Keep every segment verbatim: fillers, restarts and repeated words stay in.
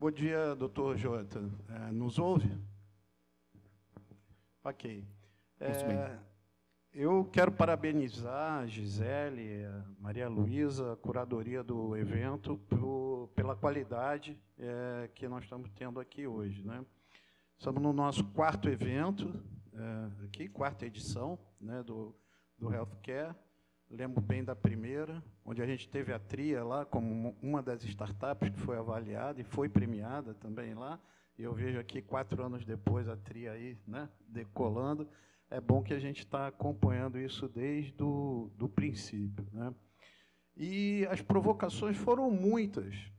Bom dia, doutor Jota. É, nos ouve? Ok. É, eu quero parabenizar a Gisele, a Maria Luísa, a curadoria do evento, pro, pela qualidade é, que nós estamos tendo aqui hoje, né? Estamos no nosso quarto evento, é, aqui, quarta edição, né, do, do Healthcare. Lembro bem da primeira, onde a gente teve a Tria lá como uma das startups que foi avaliada e foi premiada também lá. E eu vejo aqui, quatro anos depois, a Tria aí, né, decolando. É bom que a gente está acompanhando isso desde o do princípio, né? E as provocações foram muitas.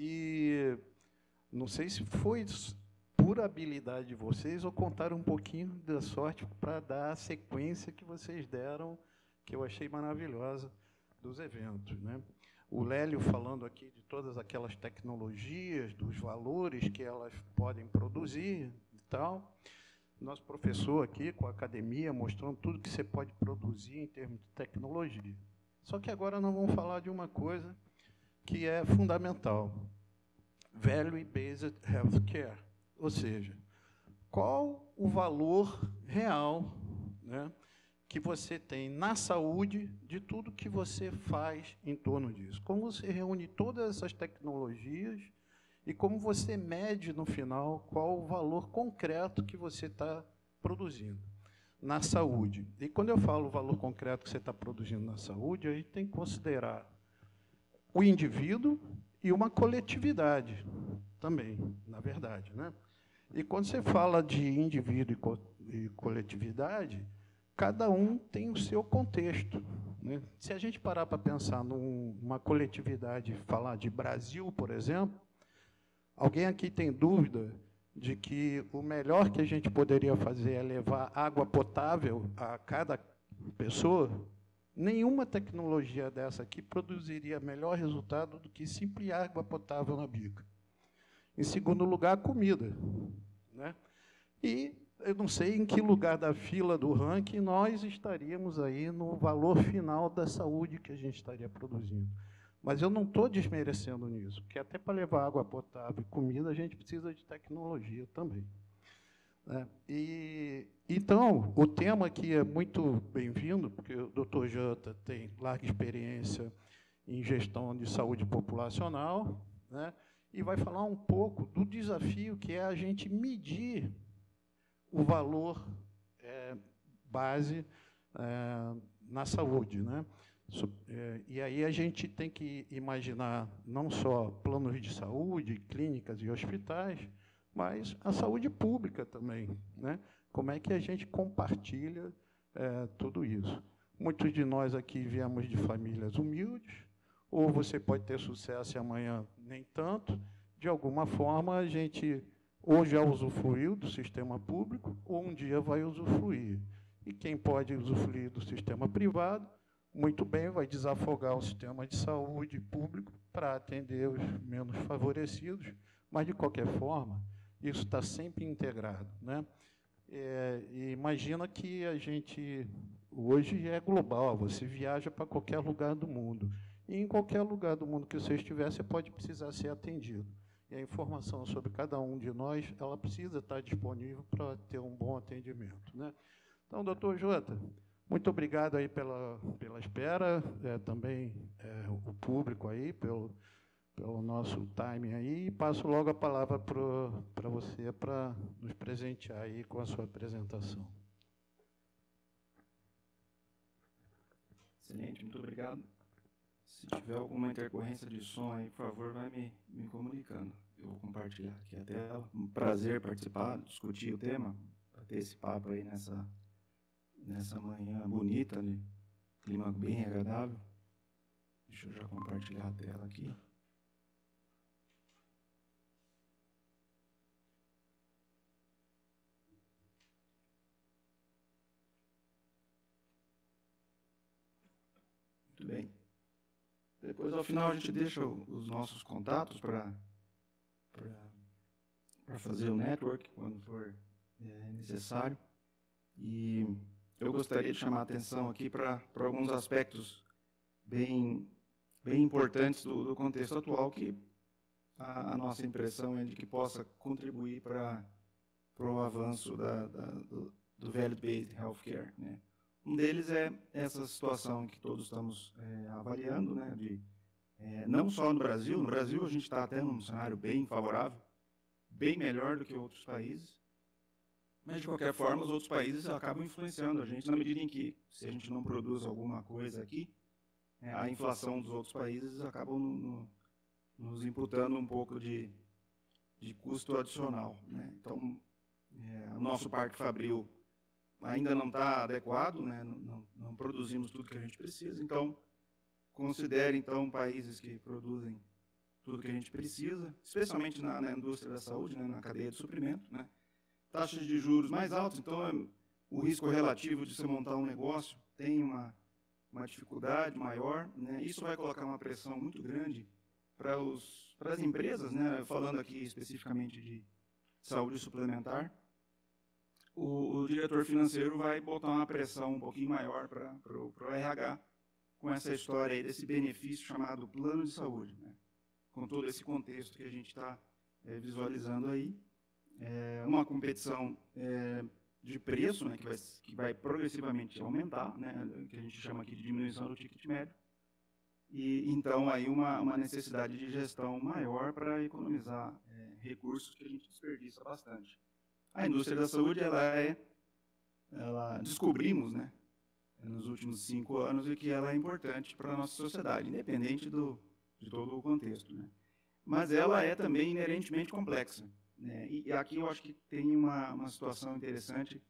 E não sei se foi pura habilidade de vocês ou contaram um pouquinho da sorte para dar a sequência que vocês deram, que eu achei maravilhosa, dos eventos, né? O Lélio falando aqui de todas aquelas tecnologias, dos valores que elas podem produzir e tal. Nosso professor aqui, com a academia, mostrando tudo que você pode produzir em termos de tecnologia. Só que agora nós vamos falar de uma coisa que é fundamental. Value-Based Healthcare. Ou seja, qual o valor real, né, que você tem na saúde de tudo que você faz em torno disso. Como você reúne todas essas tecnologias e como você mede, no final, qual o valor concreto que você está produzindo na saúde. E quando eu falo o valor concreto que você está produzindo na saúde, a gente tem que considerar o indivíduo e uma coletividade também, na verdade, né? E quando você fala de indivíduo e, co e coletividade, cada um tem o seu contexto, né? Se a gente parar para pensar numa coletividade, falar de Brasil, por exemplo, alguém aqui tem dúvida de que o melhor que a gente poderia fazer é levar água potável a cada pessoa? Nenhuma tecnologia dessa aqui produziria melhor resultado do que simples água potável na bica. Em segundo lugar, comida, né? E eu não sei em que lugar da fila do ranking nós estaríamos aí no valor final da saúde que a gente estaria produzindo. Mas eu não estou desmerecendo nisso, porque até para levar água potável e comida a gente precisa de tecnologia também. É, e, então, o tema aqui é muito bem-vindo, porque o doutor Jota tem larga experiência em gestão de saúde populacional, né, e vai falar um pouco do desafio que é a gente medir o valor é, base é, na saúde, né? É, e aí a gente tem que imaginar não só planos de saúde, clínicas e hospitais, mas a saúde pública também, né? Como é que a gente compartilha é, tudo isso? Muitos de nós aqui viemos de famílias humildes, ou você pode ter sucesso e amanhã nem tanto. De alguma forma, a gente ou já usufruiu do sistema público, ou um dia vai usufruir. E quem pode usufruir do sistema privado, muito bem, vai desafogar o sistema de saúde público para atender os menos favorecidos, mas, de qualquer forma, isso está sempre integrado, né? É, e imagina que a gente, hoje, é global, você viaja para qualquer lugar do mundo, e em qualquer lugar do mundo que você estiver, você pode precisar ser atendido. E a informação sobre cada um de nós, ela precisa estar disponível para ter um bom atendimento, né? Então, doutor Jota, muito obrigado aí pela, pela espera, é, também é, o público aí, pelo, pelo nosso timing aí, e passo logo a palavra para você, para nos presentear aí com a sua apresentação. Excelente, muito obrigado. Se tiver alguma intercorrência de som aí, por favor, vai me, me comunicando. Eu vou compartilhar aqui a tela. Um prazer participar, discutir o tema, para ter esse papo aí nessa, nessa manhã bonita, né? Clima bem agradável. Deixa eu já compartilhar a tela aqui. Muito bem. Depois, ao final, a gente deixa os nossos contatos para fazer o network, quando for é, necessário. E eu gostaria de chamar a atenção aqui para alguns aspectos bem, bem importantes do, do contexto atual, que a, a nossa impressão é de que possa contribuir para o avanço da, da, do, do Value-Based Healthcare, né? Um deles é essa situação que todos estamos é, avaliando, né, de, é, não só no Brasil, no Brasil a gente está até num cenário bem favorável, bem melhor do que outros países, mas de qualquer forma os outros países acabam influenciando a gente na medida em que, se a gente não produz alguma coisa aqui, é, a inflação dos outros países acabam no, no, nos imputando um pouco de, de custo adicional, né? Então, é, o nosso parque fabril ainda não está adequado, né? não, não, não produzimos tudo que a gente precisa, então considere então países que produzem tudo que a gente precisa, especialmente na, na indústria da saúde, né? Na cadeia de suprimento, né? Taxas de juros mais altas, então é, o risco relativo de você montar um negócio tem uma, uma dificuldade maior, né? Isso vai colocar uma pressão muito grande para os para as empresas, né? Falando aqui especificamente de saúde suplementar. O, o diretor financeiro vai botar uma pressão um pouquinho maior para o R H com essa história aí desse benefício chamado plano de saúde, né? Com todo esse contexto que a gente está é, visualizando aí. É uma competição é, de preço, né, que, vai, que vai progressivamente aumentar, né, que a gente chama aqui de diminuição do ticket médio. E, então, aí uma, uma necessidade de gestão maior para economizar é, recursos que a gente desperdiça bastante. A indústria da saúde, ela é, ela descobrimos, né, nos últimos cinco anos, e que ela é importante para a nossa sociedade, independente do, de todo o contexto, né. Mas ela é também inerentemente complexa, né. E, e aqui eu acho que tem uma, uma situação interessante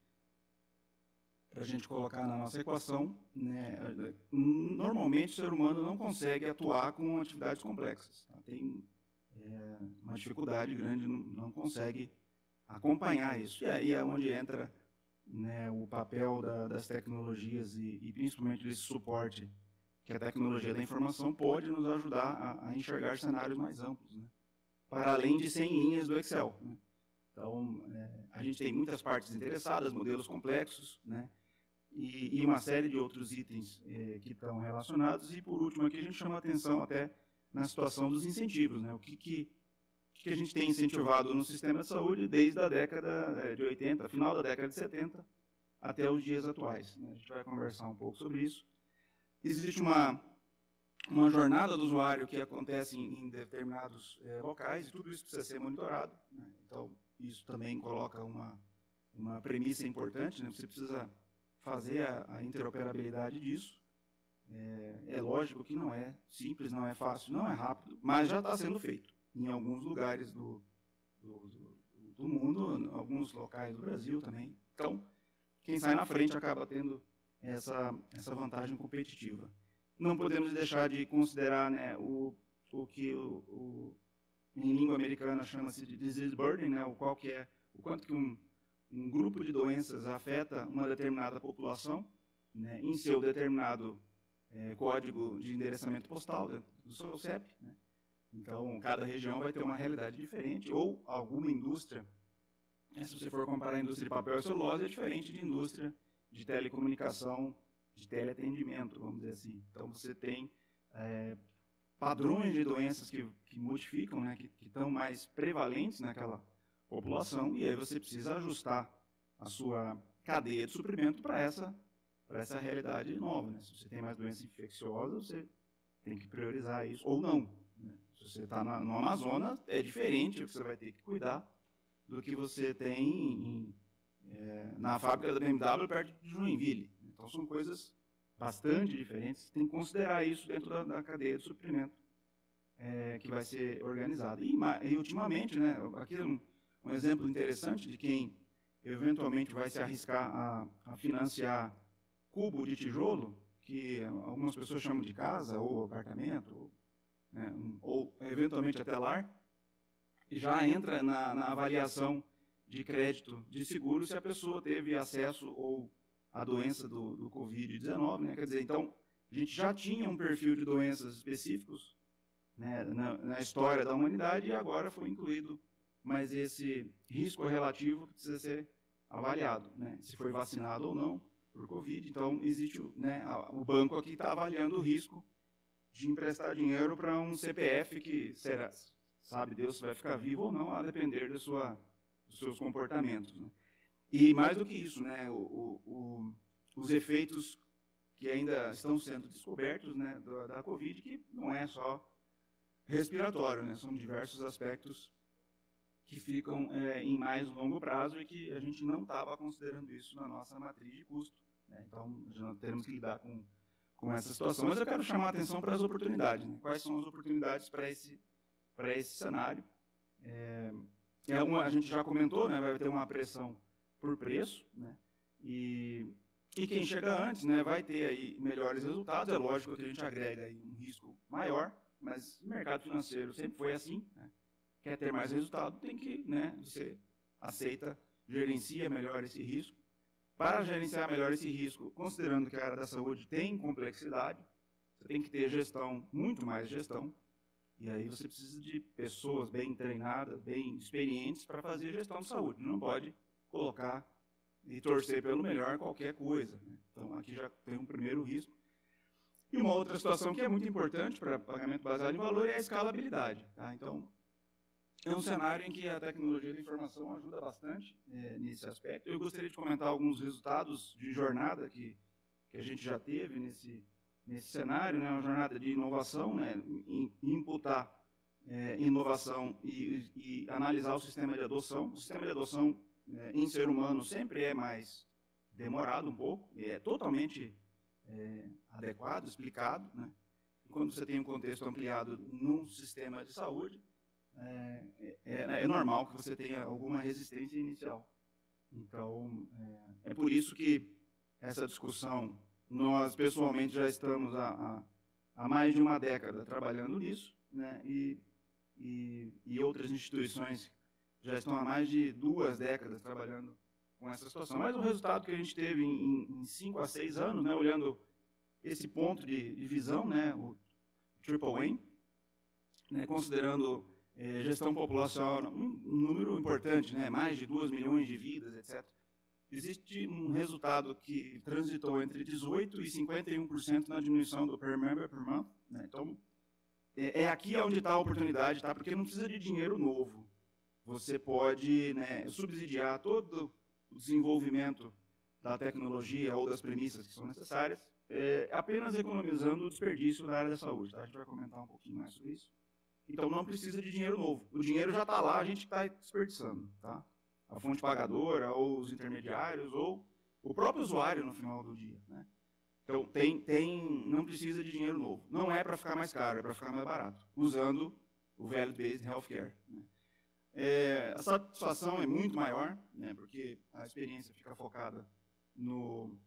para a gente colocar na nossa equação, né. Normalmente o ser humano não consegue atuar com atividades complexas, tá? Tem é, uma dificuldade grande, não, não consegue acompanhar isso. E aí é onde entra, né, o papel da, das tecnologias e, e principalmente desse suporte que a tecnologia da informação pode nos ajudar a, a enxergar cenários mais amplos, né, para além de cem linhas do Excel, né. Então, é, a gente tem muitas partes interessadas, modelos complexos, né, e, e uma série de outros itens é, que estão relacionados. E, por último, aqui a gente chama a atenção até na situação dos incentivos, né, o que, que que a gente tem incentivado no sistema de saúde desde a década de oitenta, final da década de setenta, até os dias atuais, né? A gente vai conversar um pouco sobre isso. Existe uma, uma jornada do usuário que acontece em, em determinados é, locais, e tudo isso precisa ser monitorado, né? Então, isso também coloca uma, uma premissa importante, né? Você precisa fazer a, a interoperabilidade disso. É, é lógico que não é simples, não é fácil, não é rápido, mas já está sendo feito em alguns lugares do, do, do, do mundo, em alguns locais do Brasil também. Então, quem sai na frente acaba tendo essa, essa vantagem competitiva. Não podemos deixar de considerar, né, o, o que o, o, em língua americana chama-se de disease burden, né, o, qual que é, o quanto que um, um grupo de doenças afeta uma determinada população, né, em seu determinado é, código de endereçamento postal, do seu C E P, né. Então, cada região vai ter uma realidade diferente, ou alguma indústria, né, se você for comparar a indústria de papel e celulose, é diferente de indústria de telecomunicação, de teleatendimento, vamos dizer assim. Então, você tem é, padrões de doenças que, que modificam, né, que, que estão mais prevalentes naquela população, e aí você precisa ajustar a sua cadeia de suprimento para essa, para essa realidade nova, né? Se você tem mais doença infecciosa, você tem que priorizar isso, ou não, né? Se você está no Amazonas, é diferente o que você vai ter que cuidar do que você tem em, é, na fábrica da B M W perto de Joinville. Então, são coisas bastante diferentes. Você tem que considerar isso dentro da, da cadeia de suprimento é, que vai ser organizada. E, e ultimamente, né, aqui é um, um exemplo interessante de quem eventualmente vai se arriscar a, a financiar cubo de tijolo, que algumas pessoas chamam de casa ou apartamento, ou Né, um, ou eventualmente até lar, e já entra na, na avaliação de crédito de seguro se a pessoa teve acesso ou a doença do, do covid dezenove, né? Quer dizer, então, a gente já tinha um perfil de doenças específicos, né, na, na história da humanidade, e agora foi incluído mais esse risco relativo que precisa ser avaliado, né, se foi vacinado ou não por Covid. Então, existe, né, o banco aqui está avaliando o risco de emprestar dinheiro para um C P F que será, sabe Deus se vai ficar vivo ou não, a depender da sua, dos seus comportamentos, né? E mais do que isso, né, o, o, o, os efeitos que ainda estão sendo descobertos, né, da, da Covid, que não é só respiratório, né, são diversos aspectos que ficam é, em mais longo prazo e que a gente não estava considerando isso na nossa matriz de custo, né? Então, nós temos que lidar com, com essa situação. Mas eu quero chamar a atenção para as oportunidades, né? Quais são as oportunidades para esse, para esse cenário? É, é uma, a gente já comentou, né, vai ter uma pressão por preço, né? E, e quem chega antes, né, vai ter aí melhores resultados. É lógico que a gente agrega aí um risco maior, mas o mercado financeiro sempre foi assim, né? Quer ter mais resultado, tem que, né, você aceita, gerencia melhor esse risco. Para gerenciar melhor esse risco, considerando que a área da saúde tem complexidade, você tem que ter gestão, muito mais gestão, e aí você precisa de pessoas bem treinadas, bem experientes para fazer gestão de saúde. Não pode colocar e torcer pelo melhor qualquer coisa, né? Então, aqui já tem um primeiro risco. E uma outra situação que é muito importante para pagamento baseado em valor é a escalabilidade, tá? Então, é um cenário em que a tecnologia da informação ajuda bastante é, nesse aspecto. Eu gostaria de comentar alguns resultados de jornada que, que a gente já teve nesse, nesse cenário, né? Uma jornada de inovação, né? Em, imputar é, inovação e, e analisar o sistema de adoção. O sistema de adoção é, em ser humano sempre é mais demorado um pouco, e é totalmente é, adequado, explicado, né? E quando você tem um contexto ampliado num sistema de saúde, É, é, é normal que você tenha alguma resistência inicial. Então, é, é por isso que essa discussão, nós pessoalmente já estamos há, há, há mais de uma década trabalhando nisso, né, e, e, e outras instituições já estão há mais de duas décadas trabalhando com essa situação. Mas o resultado que a gente teve em, em cinco a seis anos, né, olhando esse ponto de, de visão, né, o Triple Aim, né, considerando É, gestão populacional, um, um número importante, né, mais de duas milhões de vidas, etcétera. Existe um resultado que transitou entre dezoito por cento e cinquenta e um por cento na diminuição do per member per month, né? Então, é, é aqui onde está a oportunidade, tá? Porque não precisa de dinheiro novo. Você pode, né, subsidiar todo o desenvolvimento da tecnologia ou das premissas que são necessárias, é, apenas economizando o desperdício na área da saúde, tá? A gente vai comentar um pouquinho mais sobre isso. Então, não precisa de dinheiro novo. O dinheiro já está lá, a gente está desperdiçando, tá? A fonte pagadora, ou os intermediários, ou o próprio usuário no final do dia, né? Então, tem, tem, não precisa de dinheiro novo. Não é para ficar mais caro, é para ficar mais barato, usando o Value-Based Healthcare, né? É, a satisfação é muito maior, né, porque a experiência fica focada no,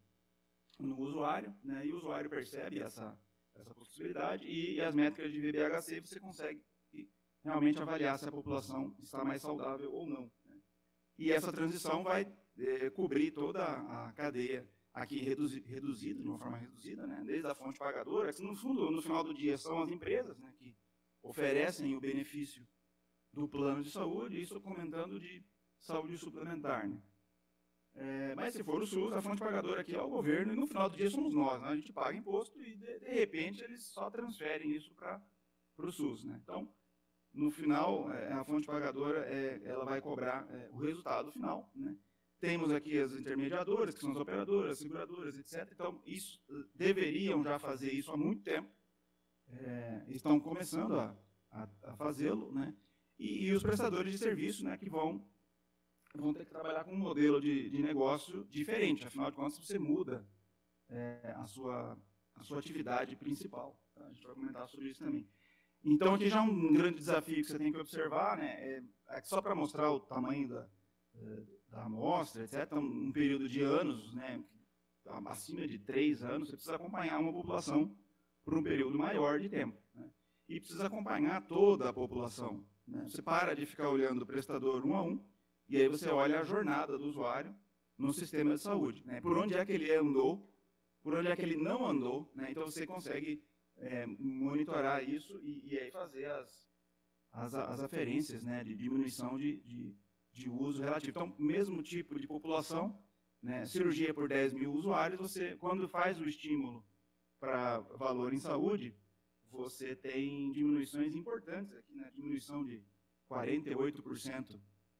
no usuário, né, e o usuário percebe essa, essa possibilidade, e, e as métricas de V B H C você consegue realmente avaliar se a população está mais saudável ou não, né? E essa transição vai é, cobrir toda a cadeia aqui reduzi, reduzida, de uma forma reduzida, né? Desde a fonte pagadora, que no fundo, no final do dia, são as empresas, né, que oferecem o benefício do plano de saúde, isso comentando de saúde suplementar, né? É, mas se for o SUS, a fonte pagadora aqui é o governo, e no final do dia somos nós, né? A gente paga imposto e, de, de repente, eles só transferem isso para o SUS, né? Então, no final, a fonte pagadora é, ela vai cobrar é, o resultado final, né? Temos aqui as intermediadoras, que são as operadoras, seguradoras, etcétera. Então, isso, deveriam já fazer isso há muito tempo, é, estão começando a, a, a fazê-lo, né? E, e os prestadores de serviço, né, que vão, vão ter que trabalhar com um modelo de, de negócio diferente. Afinal de contas, você muda é, a, sua, a sua atividade principal, tá? A gente vai comentar sobre isso também. Então, aqui já é um grande desafio que você tem que observar, né, é, é só para mostrar o tamanho da, da amostra, etcétera, um período de anos, né, acima de três anos, você precisa acompanhar uma população por um período maior de tempo, né, e precisa acompanhar toda a população, né. Você para de ficar olhando o prestador um a um, e aí você olha a jornada do usuário no sistema de saúde, né, por onde é que ele andou, por onde é que ele não andou, né, então você consegue É, monitorar isso e, e aí fazer as, as, as aferências, né, de diminuição de, de, de uso relativo. Então, mesmo tipo de população, né, cirurgia por dez mil usuários, você, quando faz o estímulo para valor em saúde, você tem diminuições importantes aqui, né? Diminuição de quarenta e oito por cento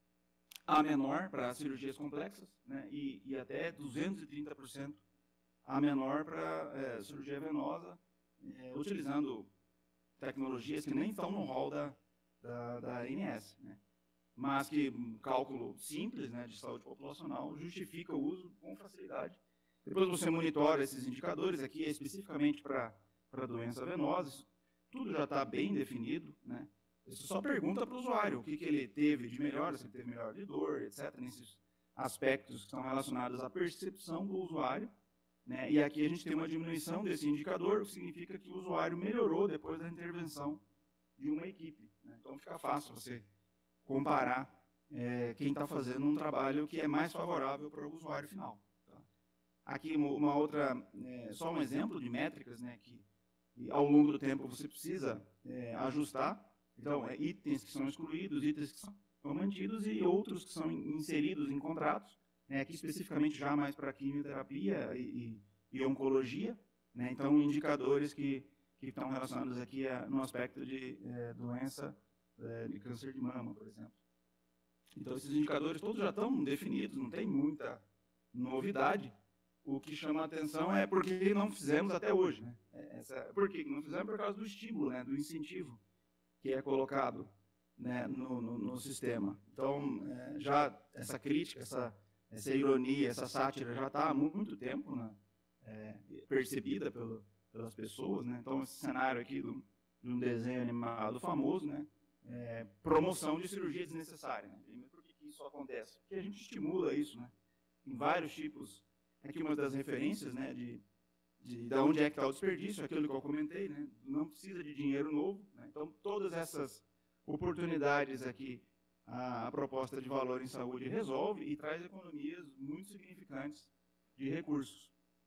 a menor para cirurgias complexas, né? e, e até duzentos e trinta por cento a menor para é, cirurgia venosa, é, utilizando tecnologias que nem estão no rol da, da, da A N S, né? Mas que um cálculo simples, né, de saúde populacional justifica o uso com facilidade. Depois você monitora esses indicadores, aqui é especificamente para para doença venosa, tudo já está bem definido, né? Você só pergunta para o usuário o que, que ele teve de melhor, se ele teve melhor de dor, etcétera, nesses aspectos que estão relacionados à percepção do usuário, né? E aqui a gente tem uma diminuição desse indicador, o que significa que o usuário melhorou depois da intervenção de uma equipe, né? Então fica fácil você comparar é, quem está fazendo um trabalho que é mais favorável para o usuário final. Tá? Aqui uma outra, é, só um exemplo de métricas, né, que e ao longo do tempo você precisa é, ajustar. Então, é, itens que são excluídos, itens que são mantidos e outros que são inseridos em contratos, né, aqui especificamente já mais para quimioterapia e, e, e oncologia, né, então indicadores que, que estão relacionados aqui a, no aspecto de é, doença é, de câncer de mama, por exemplo. Então, esses indicadores todos já estão definidos, não tem muita novidade. O que chama a atenção é por que não fizemos até hoje, né? Essa, por que não fizemos? Por causa do estímulo, né, do incentivo que é colocado, né, no, no, no sistema. Então, é, já essa crítica, essa, essa ironia, essa sátira já está há muito tempo, né, é, percebida pelo, pelas pessoas, né? Então, esse cenário aqui do, de um desenho animado famoso, né, é, promoção de cirurgia desnecessária. Né? E por que, que isso acontece? Porque a gente estimula isso, né, em vários tipos. Aqui uma das referências, né, de, de, de onde é que está o desperdício, aquilo que eu comentei, né, não precisa de dinheiro novo, né, então todas essas oportunidades aqui, a, a proposta de valor em saúde resolve e traz economias muito significantes de recursos.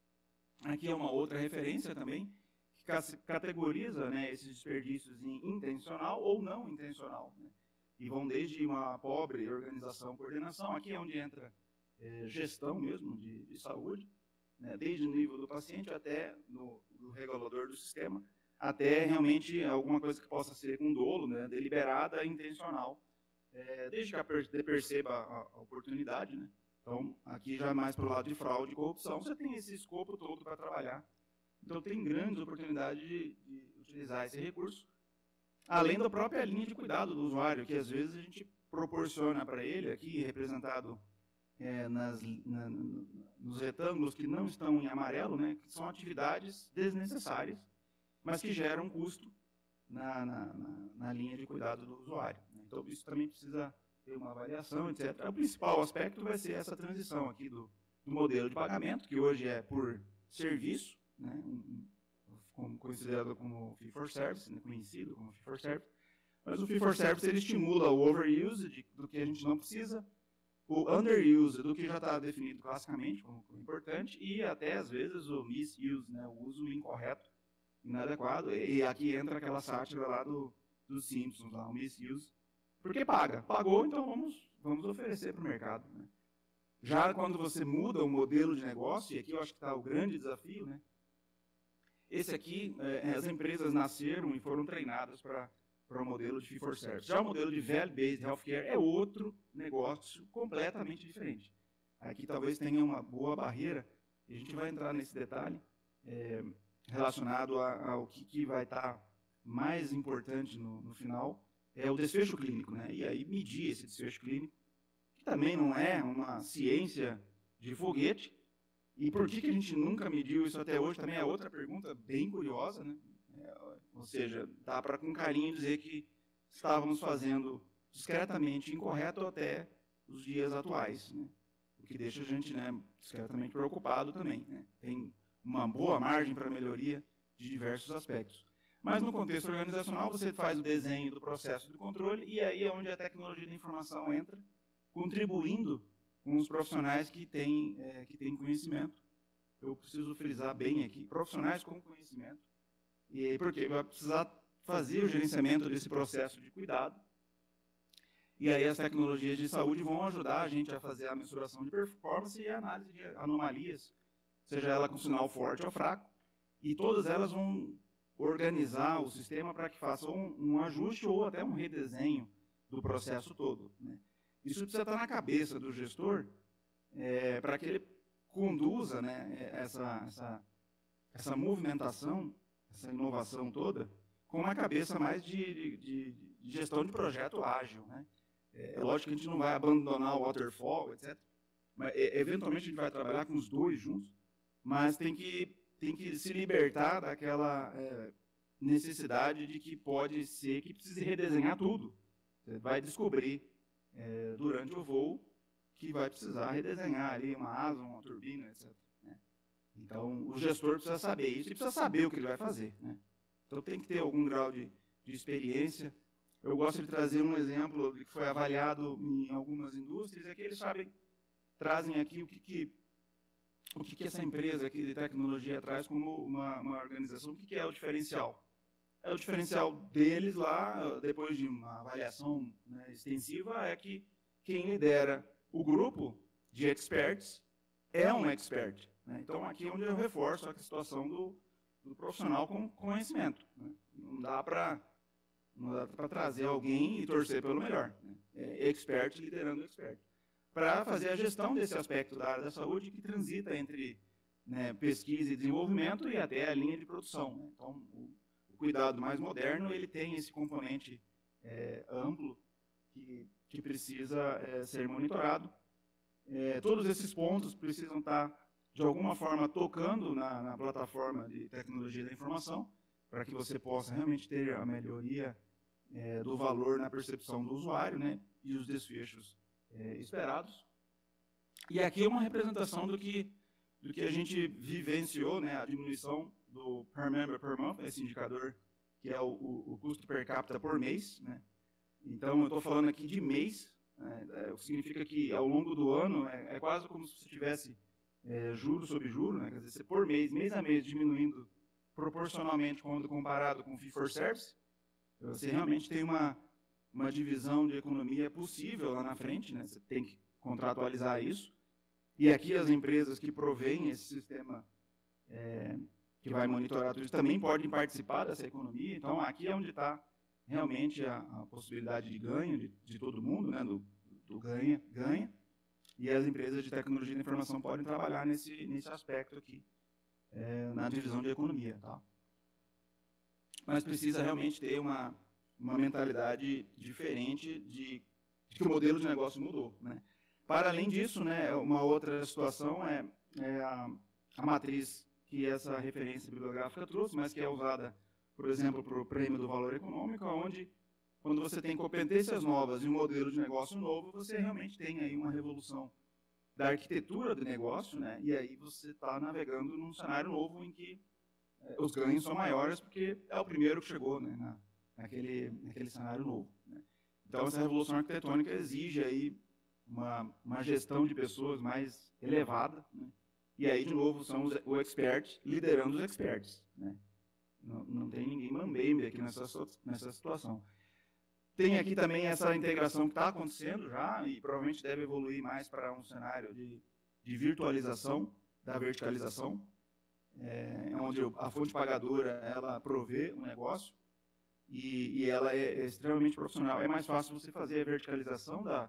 Aqui é uma outra referência também, que categoriza, né, esses desperdícios em intencional ou não intencional, né, e vão desde uma pobre organização, coordenação, aqui é onde entra É, gestão mesmo de, de saúde, né, desde o nível do paciente até no, do regulador do sistema, até realmente alguma coisa que possa ser com dolo, né, deliberada e intencional, é, desde que a per perceba a, a oportunidade. Né? Então, aqui já mais para o lado de fraude e corrupção, você tem esse escopo todo para trabalhar. Então, tem grandes oportunidades de, de utilizar esse recurso, além da própria linha de cuidado do usuário, que às vezes a gente proporciona para ele, aqui representado É, nas, na, nos retângulos que não estão em amarelo, né, que são atividades desnecessárias, mas que geram custo na, na, na, na linha de cuidado do usuário. Né? Então, isso também precisa ter uma avaliação, etcétera. O principal aspecto vai ser essa transição aqui do, do modelo de pagamento, que hoje é por serviço, né, um, como, considerado como fee for service, né, conhecido como fee for service, mas o fee for service ele estimula o overuse de, do que a gente não precisa, o underuse do que já está definido classicamente como, como importante e até, às vezes, o misuse, né, o uso incorreto, inadequado. E, e aqui entra aquela sátira lá do, dos Simpsons, lá, o misuse, porque paga. Pagou, então vamos, vamos oferecer para o mercado. Né? Já quando você muda o modelo de negócio, e aqui eu acho que está o grande desafio, né? Esse aqui, é, as empresas nasceram e foram treinadas para para o modelo de fee for service. Já o modelo de value-based healthcare é outro negócio completamente diferente. Aqui talvez tenha uma boa barreira, e a gente vai entrar nesse detalhe, é, relacionado a, ao que, que vai estar mais importante no, no final, é o desfecho clínico, né? E aí medir esse desfecho clínico, que também não é uma ciência de foguete, e por que, que a gente nunca mediu isso até hoje, também é outra pergunta bem curiosa, né? Ou seja, dá para com carinho dizer que estávamos fazendo discretamente incorreto até os dias atuais, né? O que deixa a gente, né, discretamente preocupado também. Né? Tem uma boa margem para melhoria de diversos aspectos. Mas no contexto organizacional, você faz o desenho do processo de controle e aí é onde a tecnologia da informação entra, contribuindo com os profissionais que têm, é, que têm conhecimento. Eu preciso frisar bem aqui, profissionais com conhecimento. E porque vai precisar fazer o gerenciamento desse processo de cuidado. E aí as tecnologias de saúde vão ajudar a gente a fazer a mensuração de performance e a análise de anomalias, seja ela com sinal forte ou fraco. E todas elas vão organizar o sistema para que faça um, um ajuste ou até um redesenho do processo todo, né? Isso precisa estar na cabeça do gestor, é, para que ele conduza, né, essa, essa, essa movimentação, essa inovação toda, com uma cabeça mais de, de, de gestão de projeto ágil, né? É lógico que a gente não vai abandonar o waterfall, etcétera. Mas, eventualmente, a gente vai trabalhar com os dois juntos, mas tem que, tem que se libertar daquela é, necessidade de que pode ser que precise redesenhar tudo. Você vai descobrir, é, durante o voo, que vai precisar redesenhar ali uma asa, uma turbina, etcétera, né? Então, o gestor precisa saber isso e precisa saber o que ele vai fazer, né? Então, tem que ter algum grau de, de experiência. Eu gosto de trazer um exemplo que foi avaliado em algumas indústrias, é que eles sabem, trazem aqui o que, que, o que, que essa empresa aqui de tecnologia traz como uma, uma organização, o que, que é o diferencial. É o diferencial deles lá, depois de uma avaliação, né, extensiva, é que quem lidera o grupo de experts é um expert, né? Então, aqui é onde eu reforço a situação do, do profissional com conhecimento, né? Não dá para não dá para trazer alguém e torcer pelo melhor, né? É expert liderando expert, para fazer a gestão desse aspecto da área da saúde que transita entre, né, pesquisa e desenvolvimento e até a linha de produção, né? Então, o, o cuidado mais moderno, ele tem esse componente é, amplo que, que precisa é, ser monitorado. É, todos esses pontos precisam estar, de alguma forma, tocando na, na plataforma de tecnologia da informação, para que você possa realmente ter a melhoria é, do valor na percepção do usuário, né, e os desfechos é, esperados. E aqui é uma representação do que, do que a gente vivenciou, né, a diminuição do per member per month, esse indicador que é o, o, o custo per capita por mês, né? Então, eu estou falando aqui de mês, né, é, o que significa que ao longo do ano é, é quase como se você tivesse é, juro sobre juro, né? Quer dizer, você por mês, mês a mês, diminuindo proporcionalmente quando comparado com o fee for service, você realmente tem uma, uma divisão de economia possível lá na frente, né? Você tem que contratualizar isso. E aqui as empresas que provêm esse sistema é, que vai monitorar tudo isso também podem participar dessa economia. Então, aqui é onde está realmente a, a possibilidade de ganho de, de todo mundo, né? do, do ganha, ganha. E as empresas de tecnologia da informação podem trabalhar nesse, nesse aspecto aqui, é, na divisão de economia. Tá? Mas precisa realmente ter uma, uma mentalidade diferente de, de que o modelo de negócio mudou, né? Para além disso, né, uma outra situação é, é a, a matriz que essa referência bibliográfica trouxe, mas que é usada, por exemplo, para o prêmio do valor econômico, onde, quando você tem competências novas e um modelo de negócio novo, você realmente tem aí uma revolução da arquitetura do negócio, né? E aí você está navegando num cenário novo em que é, os ganhos são maiores, porque é o primeiro que chegou, né, na, naquele, naquele cenário novo, né? Então, essa revolução arquitetônica exige aí uma, uma gestão de pessoas mais elevada, né? E aí, de novo, são os, o expert liderando os experts, né? Não, não tem ninguém mambembe aqui nessa, nessa situação. Tem aqui também essa integração que está acontecendo já e provavelmente deve evoluir mais para um cenário de, de virtualização da verticalização, é, onde a fonte pagadora ela provê o negócio e, e ela é, é extremamente profissional. É mais fácil você fazer a verticalização da,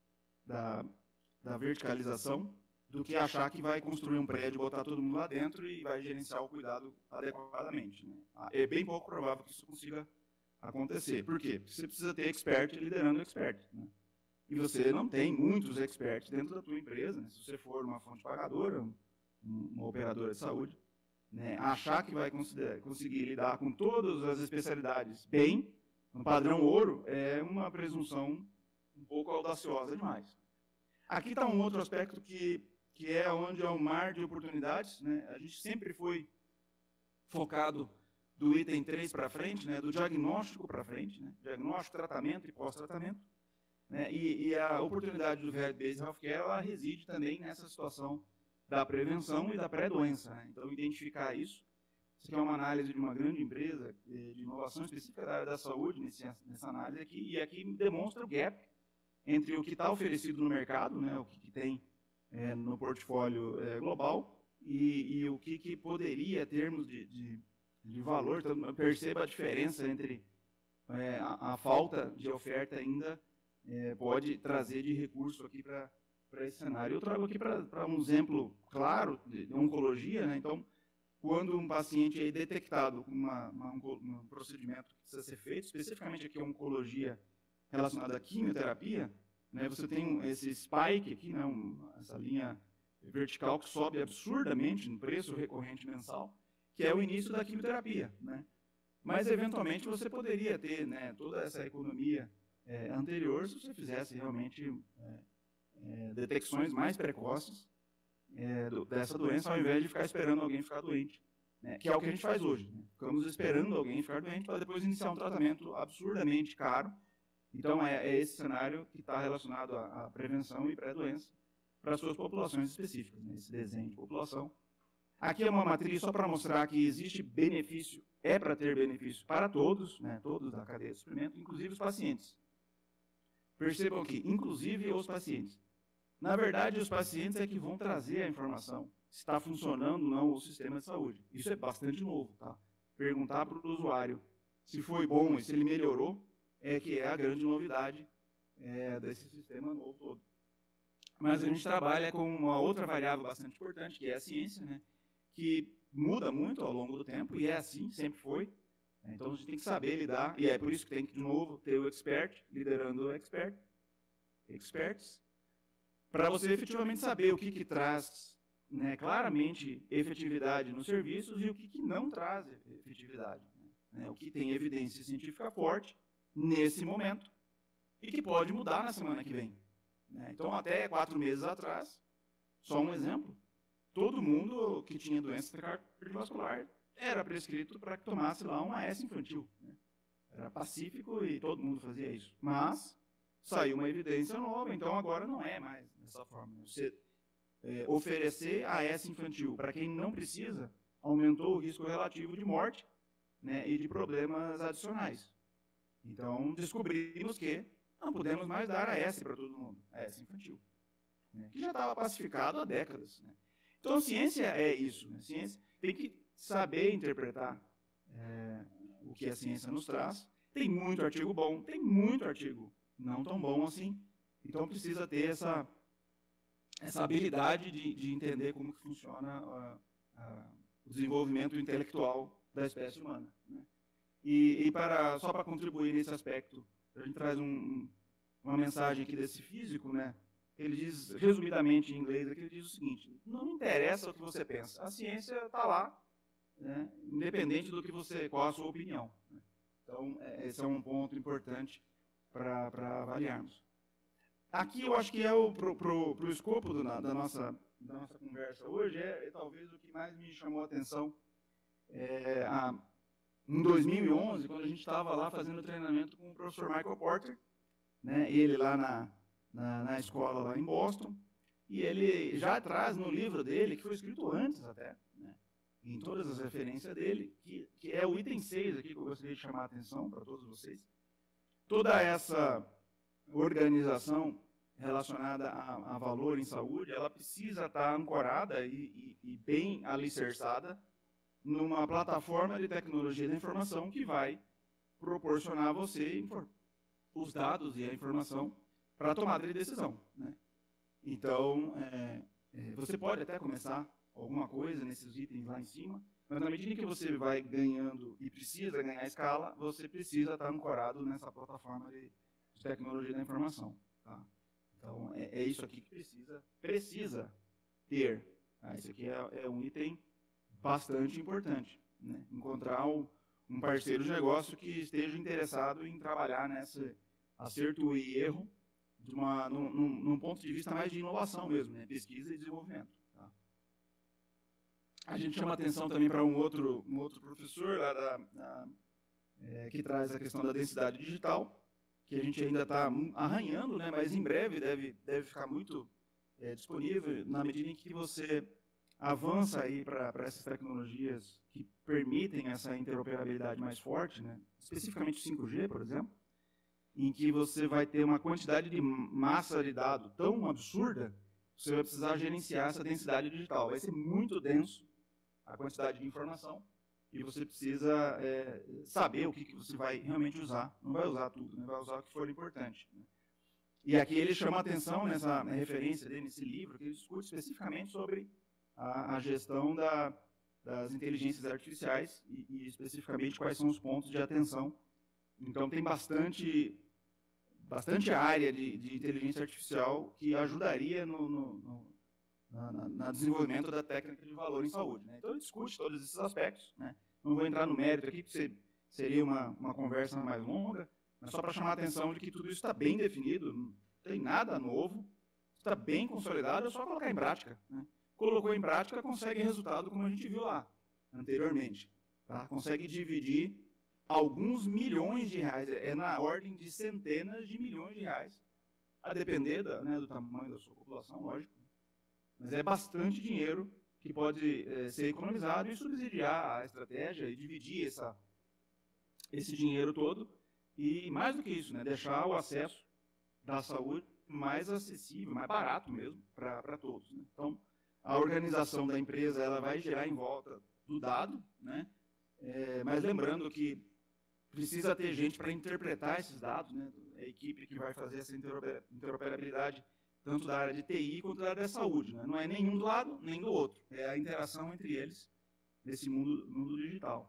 da, da verticalização do que achar que vai construir um prédio, botar todo mundo lá dentro e vai gerenciar o cuidado adequadamente, né? É bem pouco provável que isso consiga acontecer. Por quê? Porque você precisa ter expert liderando expert, né? E você não tem muitos experts dentro da tua empresa, né? Se você for uma fonte pagadora, uma operadora de saúde, né? Achar que vai conseguir lidar com todas as especialidades bem, no padrão ouro, é uma presunção um pouco audaciosa demais. Aqui está um outro aspecto que que é onde é o mar de oportunidades, né? A gente sempre foi focado do item três para frente, né? Do diagnóstico para frente, né? Diagnóstico, tratamento e pós-tratamento, né? E, e a oportunidade do Value-Based Healthcare, ela reside também nessa situação da prevenção e da pré-doença, né? Então, identificar isso. Isso aqui é uma análise de uma grande empresa de inovação específica da área da saúde, nesse, nessa análise aqui, e aqui demonstra o gap entre o que está oferecido no mercado, né? O que, que tem É, no portfólio é, global e, e o que, que poderia, em termos de, de de valor. Então, perceba a diferença entre é, a, a falta de oferta ainda é, pode trazer de recurso aqui para esse cenário. Eu trago aqui para um exemplo claro de, de oncologia, né? Então, quando um paciente é detectado com uma, uma, um procedimento que precisa ser feito, especificamente aqui a oncologia relacionada à quimioterapia, né, você tem esse spike aqui, né, um, essa linha vertical que sobe absurdamente no preço recorrente mensal, que é o início da quimioterapia, né? Mas, eventualmente, você poderia ter, né, toda essa economia é, anterior se você fizesse realmente é, é, detecções mais precoces é, do, dessa doença, ao invés de ficar esperando alguém ficar doente, né, que é o que a gente faz hoje. Né? Ficamos esperando alguém ficar doente para depois iniciar um tratamento absurdamente caro. Então, é, é esse cenário que está relacionado à, à prevenção e pré-doença para as suas populações específicas, né, esse desenho de população. Aqui é uma matriz só para mostrar que existe benefício, é para ter benefício para todos, né, todos da cadeia de suprimento, inclusive os pacientes. Percebam que, inclusive os pacientes. Na verdade, os pacientes é que vão trazer a informação se está funcionando ou não o sistema de saúde. Isso é bastante novo, tá? Perguntar para o usuário se foi bom e se ele melhorou é que é a grande novidade é, desse sistema novo todo. Mas a gente trabalha com uma outra variável bastante importante, que é a ciência, né? Que muda muito ao longo do tempo, e é assim, sempre foi. Então, a gente tem que saber lidar, e é por isso que tem que, de novo, ter o expert liderando o expert, experts, para você efetivamente saber o que, que traz, né, claramente efetividade nos serviços e o que, que não traz efetividade. Né? O que tem evidência científica forte nesse momento e que pode mudar na semana que vem. Né? Então, até quatro meses atrás, só um exemplo, todo mundo que tinha doença cardiovascular era prescrito para que tomasse lá um A S infantil. Né? Era pacífico e todo mundo fazia isso. Mas saiu uma evidência nova, então agora não é mais dessa forma. Você é, oferecer A S infantil para quem não precisa, aumentou o risco relativo de morte, né, e de problemas adicionais. Então, descobrimos que não podemos mais dar A S para todo mundo, A S infantil, né, que já estava pacificado há décadas. Né? Então, ciência é isso. Né? Ciência tem que saber interpretar é, o que a ciência nos traz. Tem muito artigo bom, tem muito artigo não tão bom assim. Então, precisa ter essa, essa habilidade de, de entender como que funciona a, a, o desenvolvimento intelectual da espécie humana. Né? E, e para, só para contribuir nesse aspecto, a gente traz um, uma mensagem aqui desse físico, né? Ele diz, resumidamente em inglês, aqui ele diz o seguinte: não interessa o que você pensa, a ciência está lá, né, independente do que você, qual a sua opinião. Né? Então, é, esse é um ponto importante para avaliarmos. Aqui eu acho que é o pro, pro, pro escopo do, da, nossa, da nossa conversa hoje, é, é talvez o que mais me chamou a atenção. É, a, em dois mil e onze, quando a gente estava lá fazendo treinamento com o professor Michael Porter, né, ele lá na, na, na escola lá em Boston, e ele já traz no livro dele, que foi escrito antes até, né, em todas as referências dele, que, que é o item seis aqui, que eu gostaria de chamar a atenção para todos vocês. Toda essa organização relacionada a, a valor em saúde, ela precisa estar ancorada e, e, e bem alicerçada numa plataforma de tecnologia da informação que vai proporcionar a você os dados e a informação para a tomada de decisão. Né? Então, é, é, você pode até começar alguma coisa nesses itens lá em cima, mas na medida que você vai ganhando e precisa ganhar escala, você precisa estar ancorado nessa plataforma de, de tecnologia da informação. Tá? Então, é, é isso aqui que precisa, precisa ter. Tá? Esse aqui é, é um item bastante importante. Né? Encontrar um, um parceiro de negócio que esteja interessado em trabalhar nesse acerto e erro de uma, num, num, num ponto de vista mais de inovação mesmo, né? Pesquisa e desenvolvimento. Tá? A gente chama atenção também para um outro, um outro professor lá da, da, é, que traz a questão da densidade digital, que a gente ainda está arranhando, né? Mas em breve deve, deve ficar muito é, disponível na medida em que você avança aí para essas tecnologias que permitem essa interoperabilidade mais forte, né? Especificamente o cinco G, por exemplo, em que você vai ter uma quantidade de massa de dado tão absurda, você vai precisar gerenciar essa densidade digital. Vai ser muito denso a quantidade de informação, e você precisa é, saber o que, que você vai realmente usar. Não vai usar tudo, né? Vai usar o que for importante. Né? E aqui ele chama atenção nessa referência dele, nesse livro, que ele discute especificamente sobre a, a gestão da, das inteligências artificiais e, e especificamente quais são os pontos de atenção. Então tem bastante, bastante área de, de inteligência artificial que ajudaria no, no, no na, na desenvolvimento da técnica de valor em saúde. Né? Então ele discute todos esses aspectos. Né? Não vou entrar no mérito aqui, porque seria uma, uma conversa mais longa, mas só para chamar a atenção de que tudo isso está bem definido, não tem nada novo, está bem consolidado, é só colocar em prática. Né? Colocou em prática, consegue resultado como a gente viu lá anteriormente. Tá? Consegue dividir alguns milhões de reais, é na ordem de centenas de milhões de reais, a depender da, né, do tamanho da sua população, lógico. Mas é bastante dinheiro que pode é, ser economizado e subsidiar a estratégia e dividir essa, esse dinheiro todo. E mais do que isso, né, deixar o acesso da saúde mais acessível, mais barato mesmo para todos. Né? Então, a organização da empresa ela vai girar em volta do dado, né? É, mas lembrando que precisa ter gente para interpretar esses dados, né? A equipe que vai fazer essa interoperabilidade tanto da área de T I quanto da área da saúde. Né? Não é nenhum do lado, nem do outro. É a interação entre eles nesse mundo, mundo digital.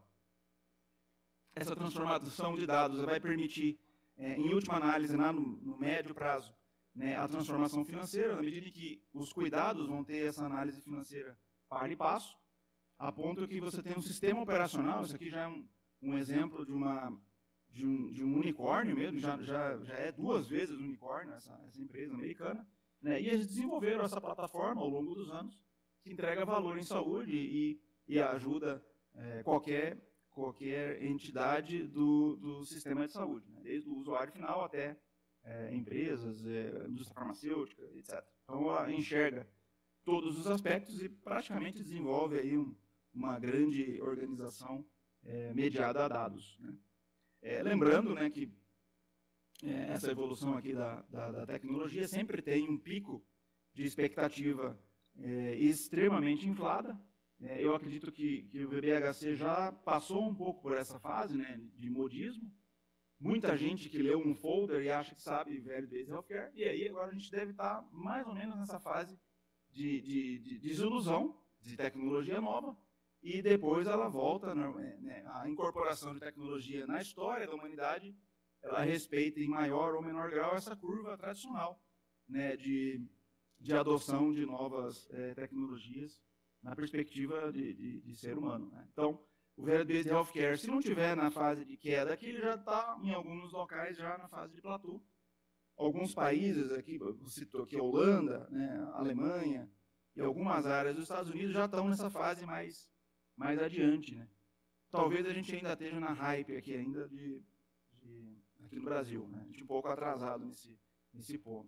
Essa transformação de dados vai permitir, é, em última análise, né, no, no médio prazo, né, a transformação financeira, na medida em que os cuidados vão ter essa análise financeira par e passo, a ponto que você tem um sistema operacional, isso aqui já é um, um exemplo de, uma, de, um, de um unicórnio mesmo, já, já, já é duas vezes unicórnio essa, essa empresa americana, né, e eles desenvolveram essa plataforma ao longo dos anos, que entrega valor em saúde e, e ajuda é, qualquer, qualquer entidade do, do sistema de saúde, né, desde o usuário final até é, empresas, é, indústria farmacêutica, etcétera. Então, ela enxerga todos os aspectos e praticamente desenvolve aí um, uma grande organização é, mediada a dados. Né. É, lembrando, né, que é, essa evolução aqui da, da, da tecnologia sempre tem um pico de expectativa é, extremamente inflada. É, eu acredito que, que o V B H C já passou um pouco por essa fase, né, de modismo. Muita gente que leu um folder e acha que sabe value-based healthcare, e aí agora a gente deve estar mais ou menos nessa fase de, de, de desilusão de tecnologia nova, e depois ela volta, né, a incorporação de tecnologia na história da humanidade, ela respeita em maior ou menor grau essa curva tradicional, né, de, de adoção de novas é, tecnologias na perspectiva de, de, de ser humano. Né? Então, o value-based healthcare, se não tiver na fase de queda aqui, ele já está em alguns locais já na fase de platô. Alguns países aqui, você citou aqui a Holanda, né, a Alemanha e algumas áreas dos Estados Unidos já estão nessa fase mais, mais adiante. Né? Talvez a gente ainda esteja na hype aqui ainda de, de aqui no Brasil, né? A gente um pouco atrasado nesse, nesse ponto.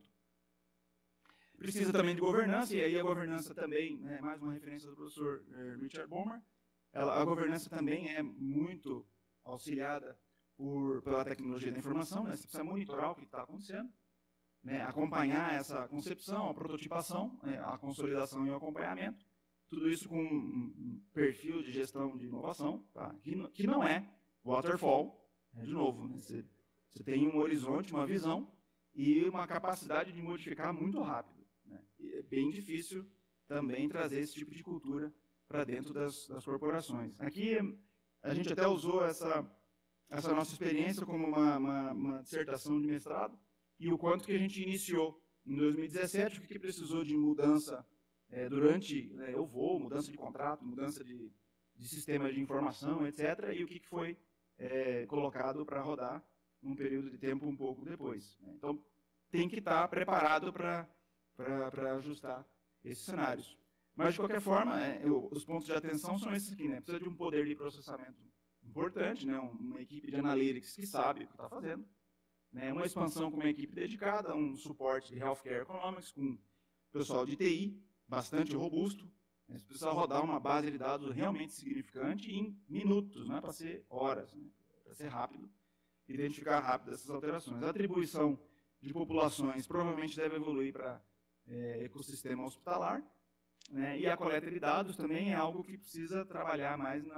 Precisa também de governança, e aí a governança também, né, mais uma referência do professor eh, Richard Bomer, ela, a governança também é muito auxiliada por, pela tecnologia da informação, né? Você precisa monitorar o que está acontecendo, né? Acompanhar essa concepção, a prototipação, né? A consolidação e o acompanhamento, tudo isso com um perfil de gestão de inovação, tá? que, que não é waterfall, né? De novo, né? Você, você tem um horizonte, uma visão e uma capacidade de modificar muito rápido. Né? E é bem difícil também trazer esse tipo de cultura para dentro das, das corporações. Aqui a gente até usou essa, essa nossa experiência como uma, uma, uma dissertação de mestrado e o quanto que a gente iniciou em dois mil e dezessete, o que, que precisou de mudança é, durante né, o voo, mudança de contrato, mudança de, de sistema de informação, etcétera, e o que, que foi é, colocado para rodar num período de tempo um pouco depois. Né? Então, tem que estar preparado para ajustar esses cenários. Mas, de qualquer forma, é, eu, os pontos de atenção são esses aqui. Né? Precisa de um poder de processamento importante, né? uma equipe de analytics que sabe o que está fazendo, né? Uma expansão com uma equipe dedicada, um suporte de healthcare economics com pessoal de T I bastante robusto. Né? Você precisa rodar uma base de dados realmente significante em minutos, não é para ser horas, né? Para ser rápido, identificar rápido essas alterações. A atribuição de populações provavelmente deve evoluir para é, ecossistema hospitalar. Né, e a coleta de dados também é algo que precisa trabalhar mais na,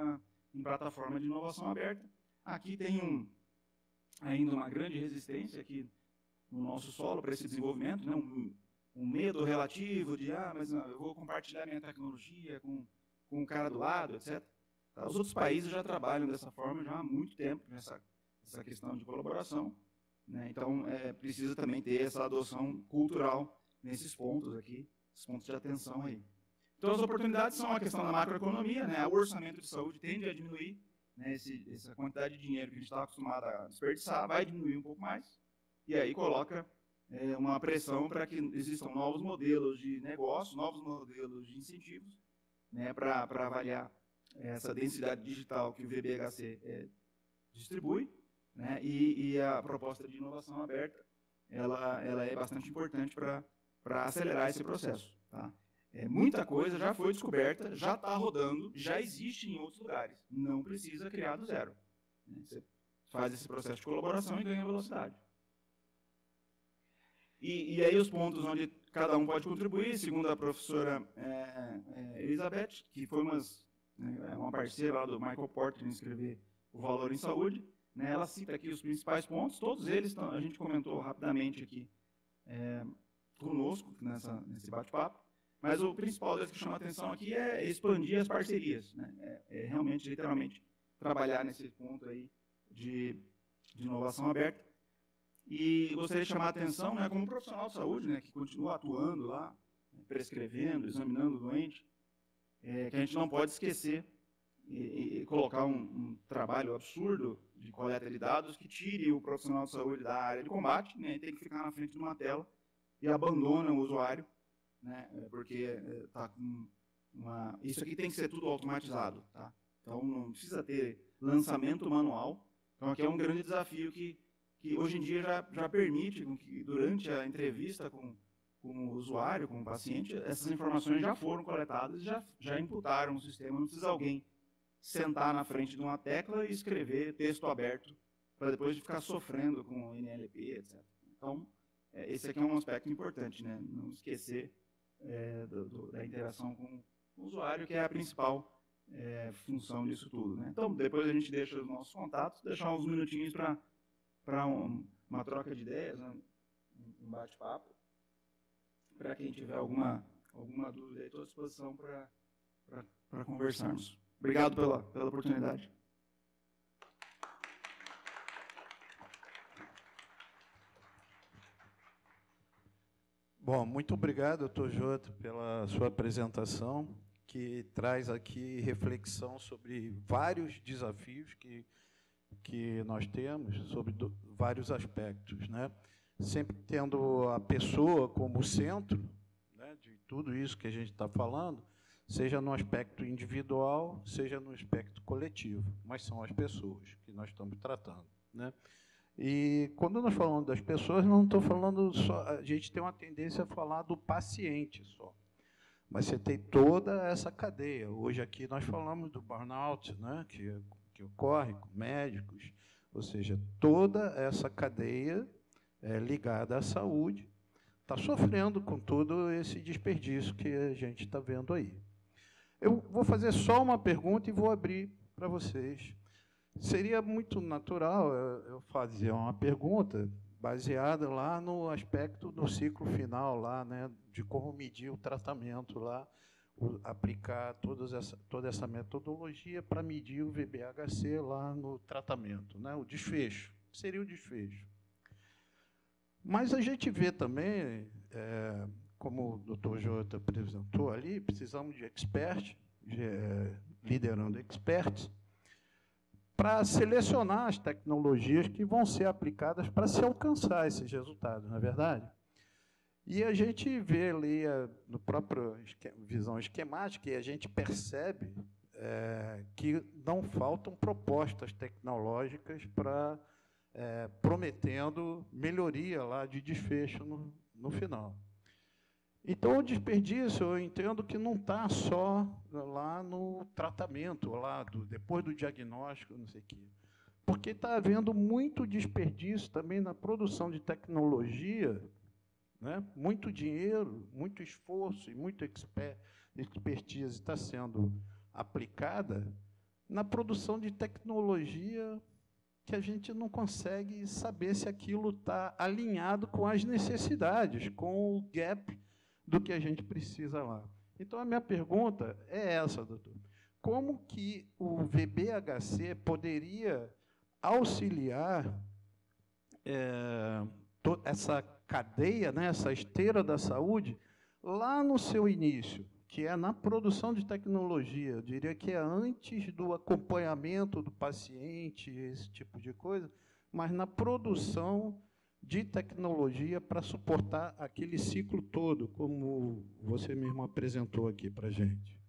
em plataforma de inovação aberta. Aqui tem um, ainda uma grande resistência aqui no nosso solo para esse desenvolvimento, né? um, um medo relativo de, ah, mas não, eu vou compartilhar minha tecnologia com, com o cara do lado, etcétera. Tá? Os outros países já trabalham dessa forma já há muito tempo, nessa essa questão de colaboração, né? Então, é, precisa também ter essa adoção cultural nesses pontos aqui, esses pontos de atenção aí. Então, as oportunidades são a questão da macroeconomia, né? O orçamento de saúde tende a diminuir, né? Esse, essa quantidade de dinheiro que a gente está acostumado a desperdiçar vai diminuir um pouco mais, e aí coloca é, uma pressão para que existam novos modelos de negócio, novos modelos de incentivos, né? Para avaliar essa densidade digital que o V B H C é, distribui, né? E, e a proposta de inovação aberta, ela, ela é bastante importante para para acelerar esse processo, tá? É, muita coisa já foi descoberta, já está rodando, já existe em outros lugares. Não precisa criar do zero. Você faz esse processo de colaboração e ganha velocidade. E, e aí os pontos onde cada um pode contribuir, segundo a professora é, é, Elizabeth, que foi umas, né, uma parceira lá do Michael Porter em escrever O Valor em Saúde, né, ela cita aqui os principais pontos, todos eles tão, a gente comentou rapidamente aqui é, conosco nessa, nesse bate-papo. Mas o principal deles que chama a atenção aqui é expandir as parcerias, né? é, é realmente, literalmente, trabalhar nesse ponto aí de, de inovação aberta. E gostaria de chamar a atenção, né, como profissional de saúde, né, que continua atuando lá, prescrevendo, examinando o doente, é, que a gente não pode esquecer e, e colocar um, um trabalho absurdo de coleta de dados que tire o profissional de saúde da área de combate, né, e tem que ficar na frente de uma tela e abandona o usuário, né, porque tá com uma... Isso aqui tem que ser tudo automatizado, tá? Então não precisa ter lançamento manual. Então aqui é um grande desafio que, que hoje em dia já, já permite que durante a entrevista com, com o usuário, com o paciente, essas informações já foram coletadas, já, já imputaram no sistema, não precisa alguém sentar na frente de uma tecla e escrever texto aberto para depois ficar sofrendo com N L P, etcétera. Então, esse aqui é um aspecto importante, né? Não esquecer É, do, do, da interação com o usuário, que é a principal é, função disso tudo, né? Então, depois a gente deixa os nossos contatos, deixar uns minutinhos para um, uma troca de ideias, né? um bate-papo. Para quem tiver alguma, alguma dúvida, estou à disposição para conversarmos. Obrigado pela, pela oportunidade. Bom, muito obrigado, doutor Jota, pela sua apresentação, que traz aqui reflexão sobre vários desafios que, que nós temos, sobre do, vários aspectos, né? Sempre tendo a pessoa como centro, né, de tudo isso que a gente está falando, seja no aspecto individual, seja no aspecto coletivo, mas são as pessoas que nós estamos tratando, né? E quando nós falamos das pessoas, não estou falando só, a gente tem uma tendência a falar do paciente só, mas você tem toda essa cadeia. Hoje aqui nós falamos do burnout, né, que, que ocorre com médicos, ou seja, toda essa cadeia é, ligada à saúde está sofrendo com todo esse desperdício que a gente está vendo aí. Eu vou fazer só uma pergunta e vou abrir para vocês. Seria muito natural eu fazer uma pergunta baseada lá no aspecto do ciclo final, lá, né, de como medir o tratamento, lá, o, aplicar todas essa, toda essa metodologia para medir o V B H C lá no tratamento, né, o desfecho, seria o desfecho. Mas a gente vê também, é, como o doutor Jota apresentou ali, precisamos de experts, de, é, liderando experts, para selecionar as tecnologias que vão ser aplicadas para se alcançar esses resultados, não é verdade? E a gente vê ali, no próprio visão esquemática, e a gente percebe é, que não faltam propostas tecnológicas para, é, prometendo melhoria lá de desfecho no, no final. Então, o desperdício, eu entendo que não está só lá no tratamento, lá do, depois do diagnóstico, não sei o quê. Porque está havendo muito desperdício também na produção de tecnologia, né? Muito dinheiro, muito esforço e muita exper expertise está sendo aplicada na produção de tecnologia que a gente não consegue saber se aquilo está alinhado com as necessidades, com o gap do que a gente precisa lá. Então, a minha pergunta é essa, doutor. Como que o V B H C poderia auxiliar é, essa cadeia, né, essa esteira da saúde, lá no seu início, que é na produção de tecnologia? Eu diria que é antes do acompanhamento do paciente, esse tipo de coisa, mas na produção de tecnologia para suportar aquele ciclo todo, como você mesmo apresentou aqui para a gente.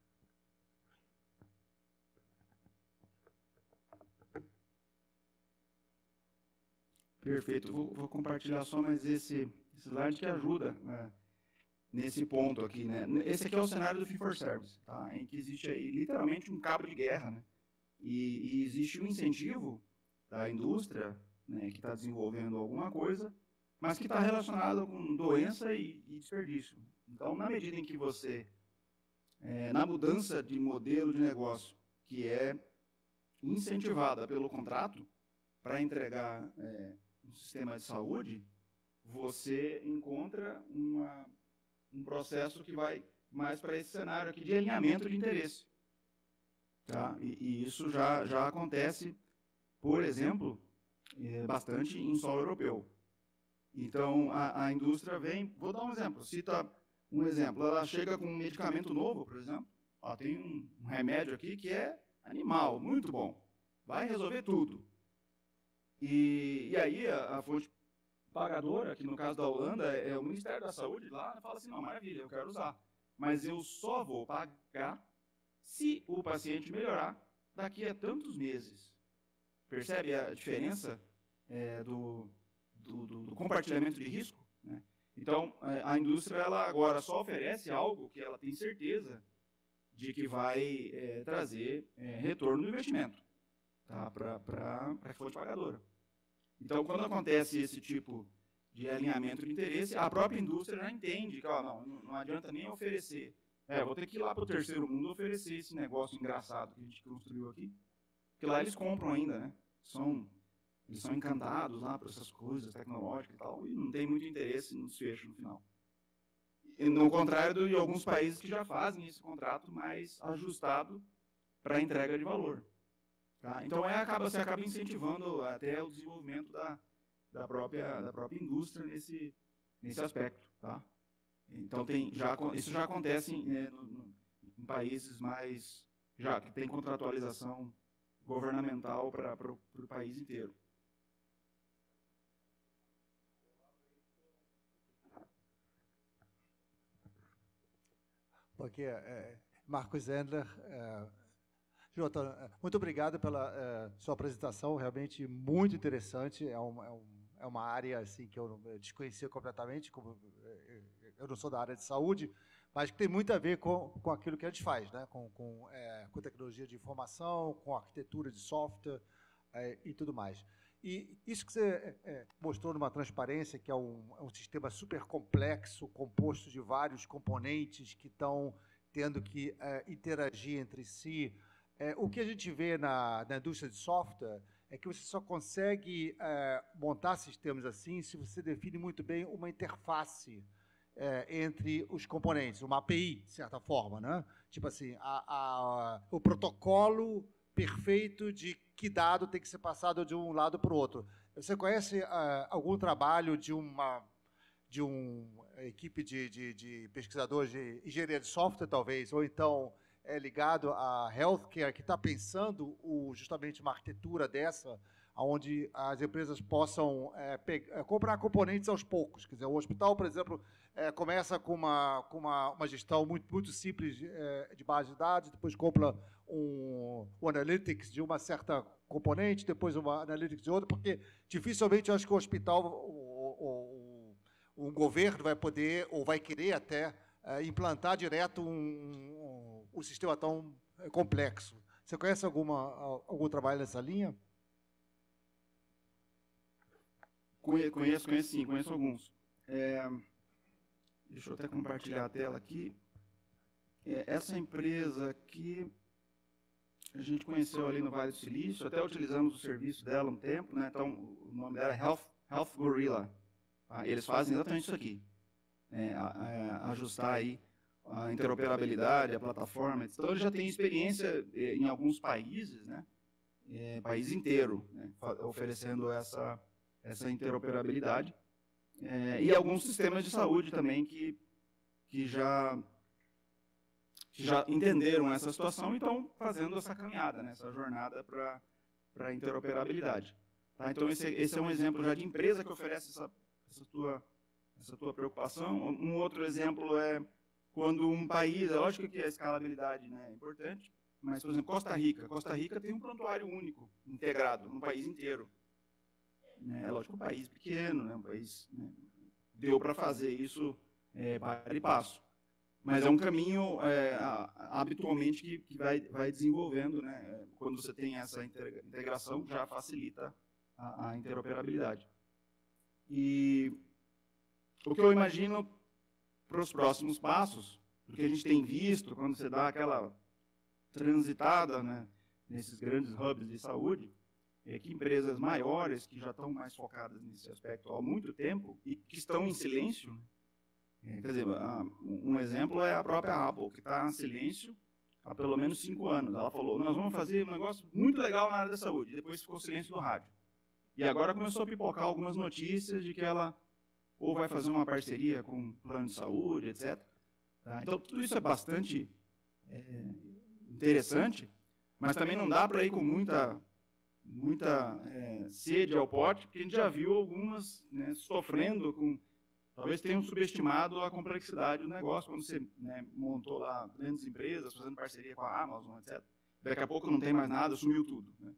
Perfeito. Vou, vou compartilhar só mais esse, esse slide que ajuda, né, nesse ponto aqui, né? Esse aqui é o cenário do Fee for Service, tá? Em que existe aí literalmente um cabo de guerra, né? E, e existe um incentivo da indústria, né, que está desenvolvendo alguma coisa, mas que está relacionado com doença e, e desperdício. Então, na medida em que você, é, na mudança de modelo de negócio, que é incentivada pelo contrato para entregar é, um sistema de saúde, você encontra uma, um processo que vai mais para esse cenário aqui de alinhamento de interesse. Tá? E, e isso já, já acontece, por exemplo, é, bastante em solo europeu. Então, a, a indústria vem... Vou dar um exemplo. Cita um exemplo. Ela chega com um medicamento novo, por exemplo. Ó, tem um, um remédio aqui que é animal, muito bom. Vai resolver tudo. E, e aí, a, a fonte pagadora, que no caso da Holanda é, é o Ministério da Saúde, lá fala assim, não, maravilha, eu quero usar. Mas eu só vou pagar se o paciente melhorar daqui a tantos meses. Percebe a diferença é, do, do, do, do compartilhamento de risco? Né? Então, a indústria ela agora só oferece algo que ela tem certeza de que vai é, trazer é, retorno do investimento, tá? para a fonte pagadora. Então, quando acontece esse tipo de alinhamento de interesse, a própria indústria já entende que ó, não, não adianta nem oferecer. É, vou ter que ir lá para o terceiro mundo oferecer esse negócio engraçado que a gente construiu aqui. Porque lá eles compram ainda, né? São, eles são encantados lá por essas coisas tecnológicas e tal, e não tem muito interesse no desfecho no final. E no contrário de alguns países que já fazem esse contrato mais ajustado para a entrega de valor. Tá? Então, é, acaba, você acaba incentivando até o desenvolvimento da, da, própria, da própria indústria nesse, nesse aspecto. Tá? Então, tem, já, isso já acontece em, é, no, no, em países mais, já que tem contratualização governamental para o país inteiro. Porque é, Marcos Endler, é, Jota, muito obrigado pela é, sua apresentação, realmente muito interessante. É, um, é, um, é uma área assim que eu desconhecia completamente, como eu não sou da área de saúde, mas que tem muito a ver com, com aquilo que a gente faz, né? com, com, é, com tecnologia de informação, com arquitetura de software é, e tudo mais. E isso que você é, mostrou numa transparência, que é um, é um sistema super complexo, composto de vários componentes que estão tendo que é, interagir entre si. É, o que a gente vê na, na indústria de software é que você só consegue é, montar sistemas assim se você define muito bem uma interface É, entre os componentes, uma A P I, de certa forma, né? Tipo assim, a, a, o protocolo perfeito de que dado tem que ser passado de um lado para o outro. Você conhece uh, algum trabalho de uma de uma equipe de, de, de pesquisadores de engenharia de software, talvez, ou então é ligado a healthcare, que está pensando o, justamente uma arquitetura dessa, onde as empresas possam é, pegar, comprar componentes aos poucos. Quer dizer, o hospital, por exemplo, é, começa com uma, com uma, uma gestão muito, muito simples é, de base de dados, depois compra um, um analytics de uma certa componente, depois uma analytics de outra, porque dificilmente eu acho que o hospital, o, o, o, um governo vai poder, ou vai querer até, é, implantar direto um, um, um sistema tão complexo. Você conhece alguma, algum trabalho nessa linha? Conheço, conheço sim, conheço alguns. É, deixa eu até compartilhar a tela aqui. É, essa empresa aqui, a gente conheceu ali no Vale do Silício, até utilizamos o serviço dela um tempo, né? Então, o nome dela é Health, Health Gorilla. Tá? Eles fazem exatamente isso aqui, é, a, a, ajustar aí a interoperabilidade, a plataforma. Então, ele já tem experiência em alguns países, né? É, país inteiro, né? Oferecendo essa, essa interoperabilidade. É, e alguns sistemas de saúde também que, que já... que já entenderam essa situação e estão fazendo essa caminhada, né, essa jornada para a interoperabilidade. Tá? Então, esse, esse é um exemplo já de empresa que oferece essa, essa, tua, essa tua preocupação. Um outro exemplo é quando um país, é lógico que a escalabilidade, né, é importante, mas, por exemplo, Costa Rica. Costa Rica tem um prontuário único, integrado, no país inteiro. É lógico, um país pequeno, né, um país, né, deu para fazer isso é, para e passo. Mas é um caminho, é, habitualmente, que, que vai, vai desenvolvendo, né? Quando você tem essa integração, já facilita a, a interoperabilidade. E o que eu imagino para os próximos passos, porque a gente tem visto, quando você dá aquela transitada, né, nesses grandes hubs de saúde, é que empresas maiores, que já estão mais focadas nesse aspecto há muito tempo, e que estão em silêncio, né? Quer dizer, um exemplo é a própria Apple, que está em silêncio há pelo menos cinco anos. Ela falou, nós vamos fazer um negócio muito legal na área da saúde. E depois ficou silêncio do rádio. E agora começou a pipocar algumas notícias de que ela ou vai fazer uma parceria com um plano de saúde, etcétera. Tá? Então, tudo isso é bastante é, interessante, mas também não dá para ir com muita, muita é, sede ao pote, porque a gente já viu algumas, né, sofrendo com... Talvez tenham subestimado a complexidade do negócio, quando você, né, montou lá grandes empresas, fazendo parceria com a Amazon, etcétera. Daqui a pouco não tem mais nada, sumiu tudo. Né?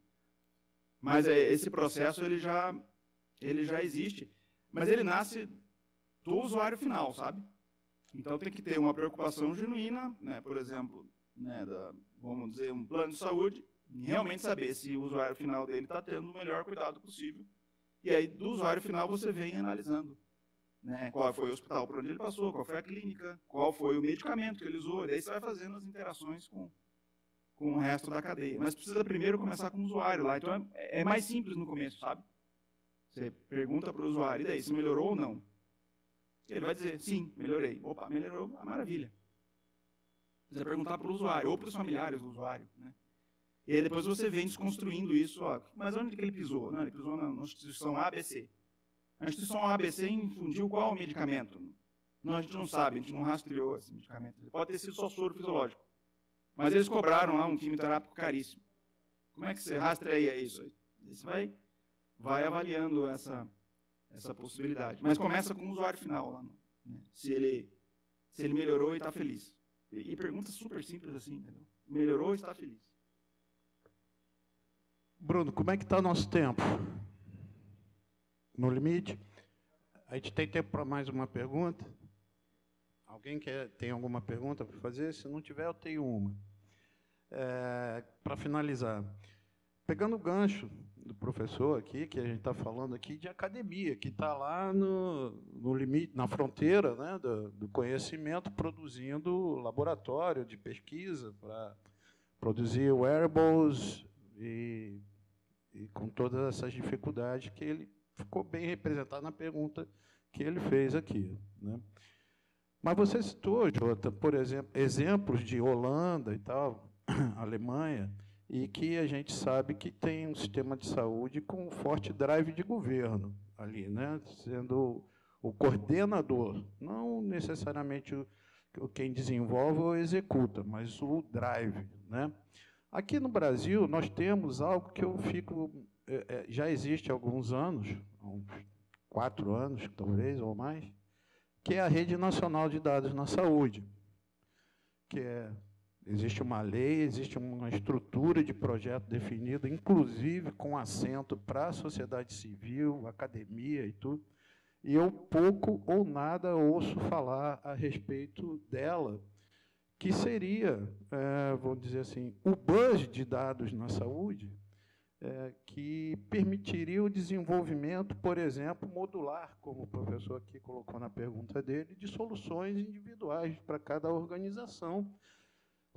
Mas é, esse processo ele já, ele já existe, mas ele nasce do usuário final, sabe? Então tem que ter uma preocupação genuína, né, por exemplo, né, da, vamos dizer, um plano de saúde, e realmente saber se o usuário final dele está tendo o melhor cuidado possível. E aí, do usuário final, você vem analisando. Né, qual foi o hospital por onde ele passou, qual foi a clínica, qual foi o medicamento que ele usou, e daí você vai fazendo as interações com, com o resto da cadeia. Mas precisa primeiro começar com o usuário lá, então é, é mais simples no começo, sabe? Você pergunta para o usuário, e daí, se melhorou ou não? Ele vai dizer, sim, melhorei. Opa, melhorou, a maravilha. Você vai perguntar para o usuário, ou para os familiares do usuário, né? E aí depois você vem desconstruindo isso, ó, mas onde que ele pisou? Não, ele pisou na instituição A, B, C. A instituição A B C infundiu qual medicamento? Não, a gente não sabe, a gente não rastreou esse medicamento. Pode ter sido só soro fisiológico. Mas eles cobraram lá um quimioterápico caríssimo. Como é que você rastreia isso? Você vai, vai avaliando essa, essa possibilidade. Mas começa com o usuário final lá, né? Se ele, se ele melhorou e está feliz. E, e pergunta super simples assim, entendeu? Melhorou e está feliz. Bruno, como é que está nosso tempo? No limite? A gente tem tempo para mais uma pergunta? Alguém quer, tem alguma pergunta para fazer? Se não tiver, eu tenho uma. É, para finalizar, pegando o gancho do professor aqui, que a gente está falando aqui de academia, que está lá no, no limite, na fronteira, né, do, do conhecimento, produzindo laboratório de pesquisa para produzir wearables e, e com todas essas dificuldades que ele ficou bem representado na pergunta que ele fez aqui, né? Mas você citou, Jota, por exemplo, exemplos de Holanda e tal, Alemanha, e que a gente sabe que tem um sistema de saúde com um forte drive de governo ali, né? Sendo o coordenador, não necessariamente o, quem desenvolve ou executa, mas o drive, né? Aqui no Brasil, nós temos algo que eu fico... É, já existe há alguns anos, uns quatro anos, talvez, ou mais, que é a Rede Nacional de Dados na Saúde, que é, existe uma lei, existe uma estrutura de projeto definida, inclusive com assento para a sociedade civil, academia e tudo, e eu pouco ou nada ouço falar a respeito dela, que seria, é, vamos dizer assim, o buzz de dados na saúde, É, que permitiria o desenvolvimento, por exemplo, modular, como o professor aqui colocou na pergunta dele, de soluções individuais para cada organização,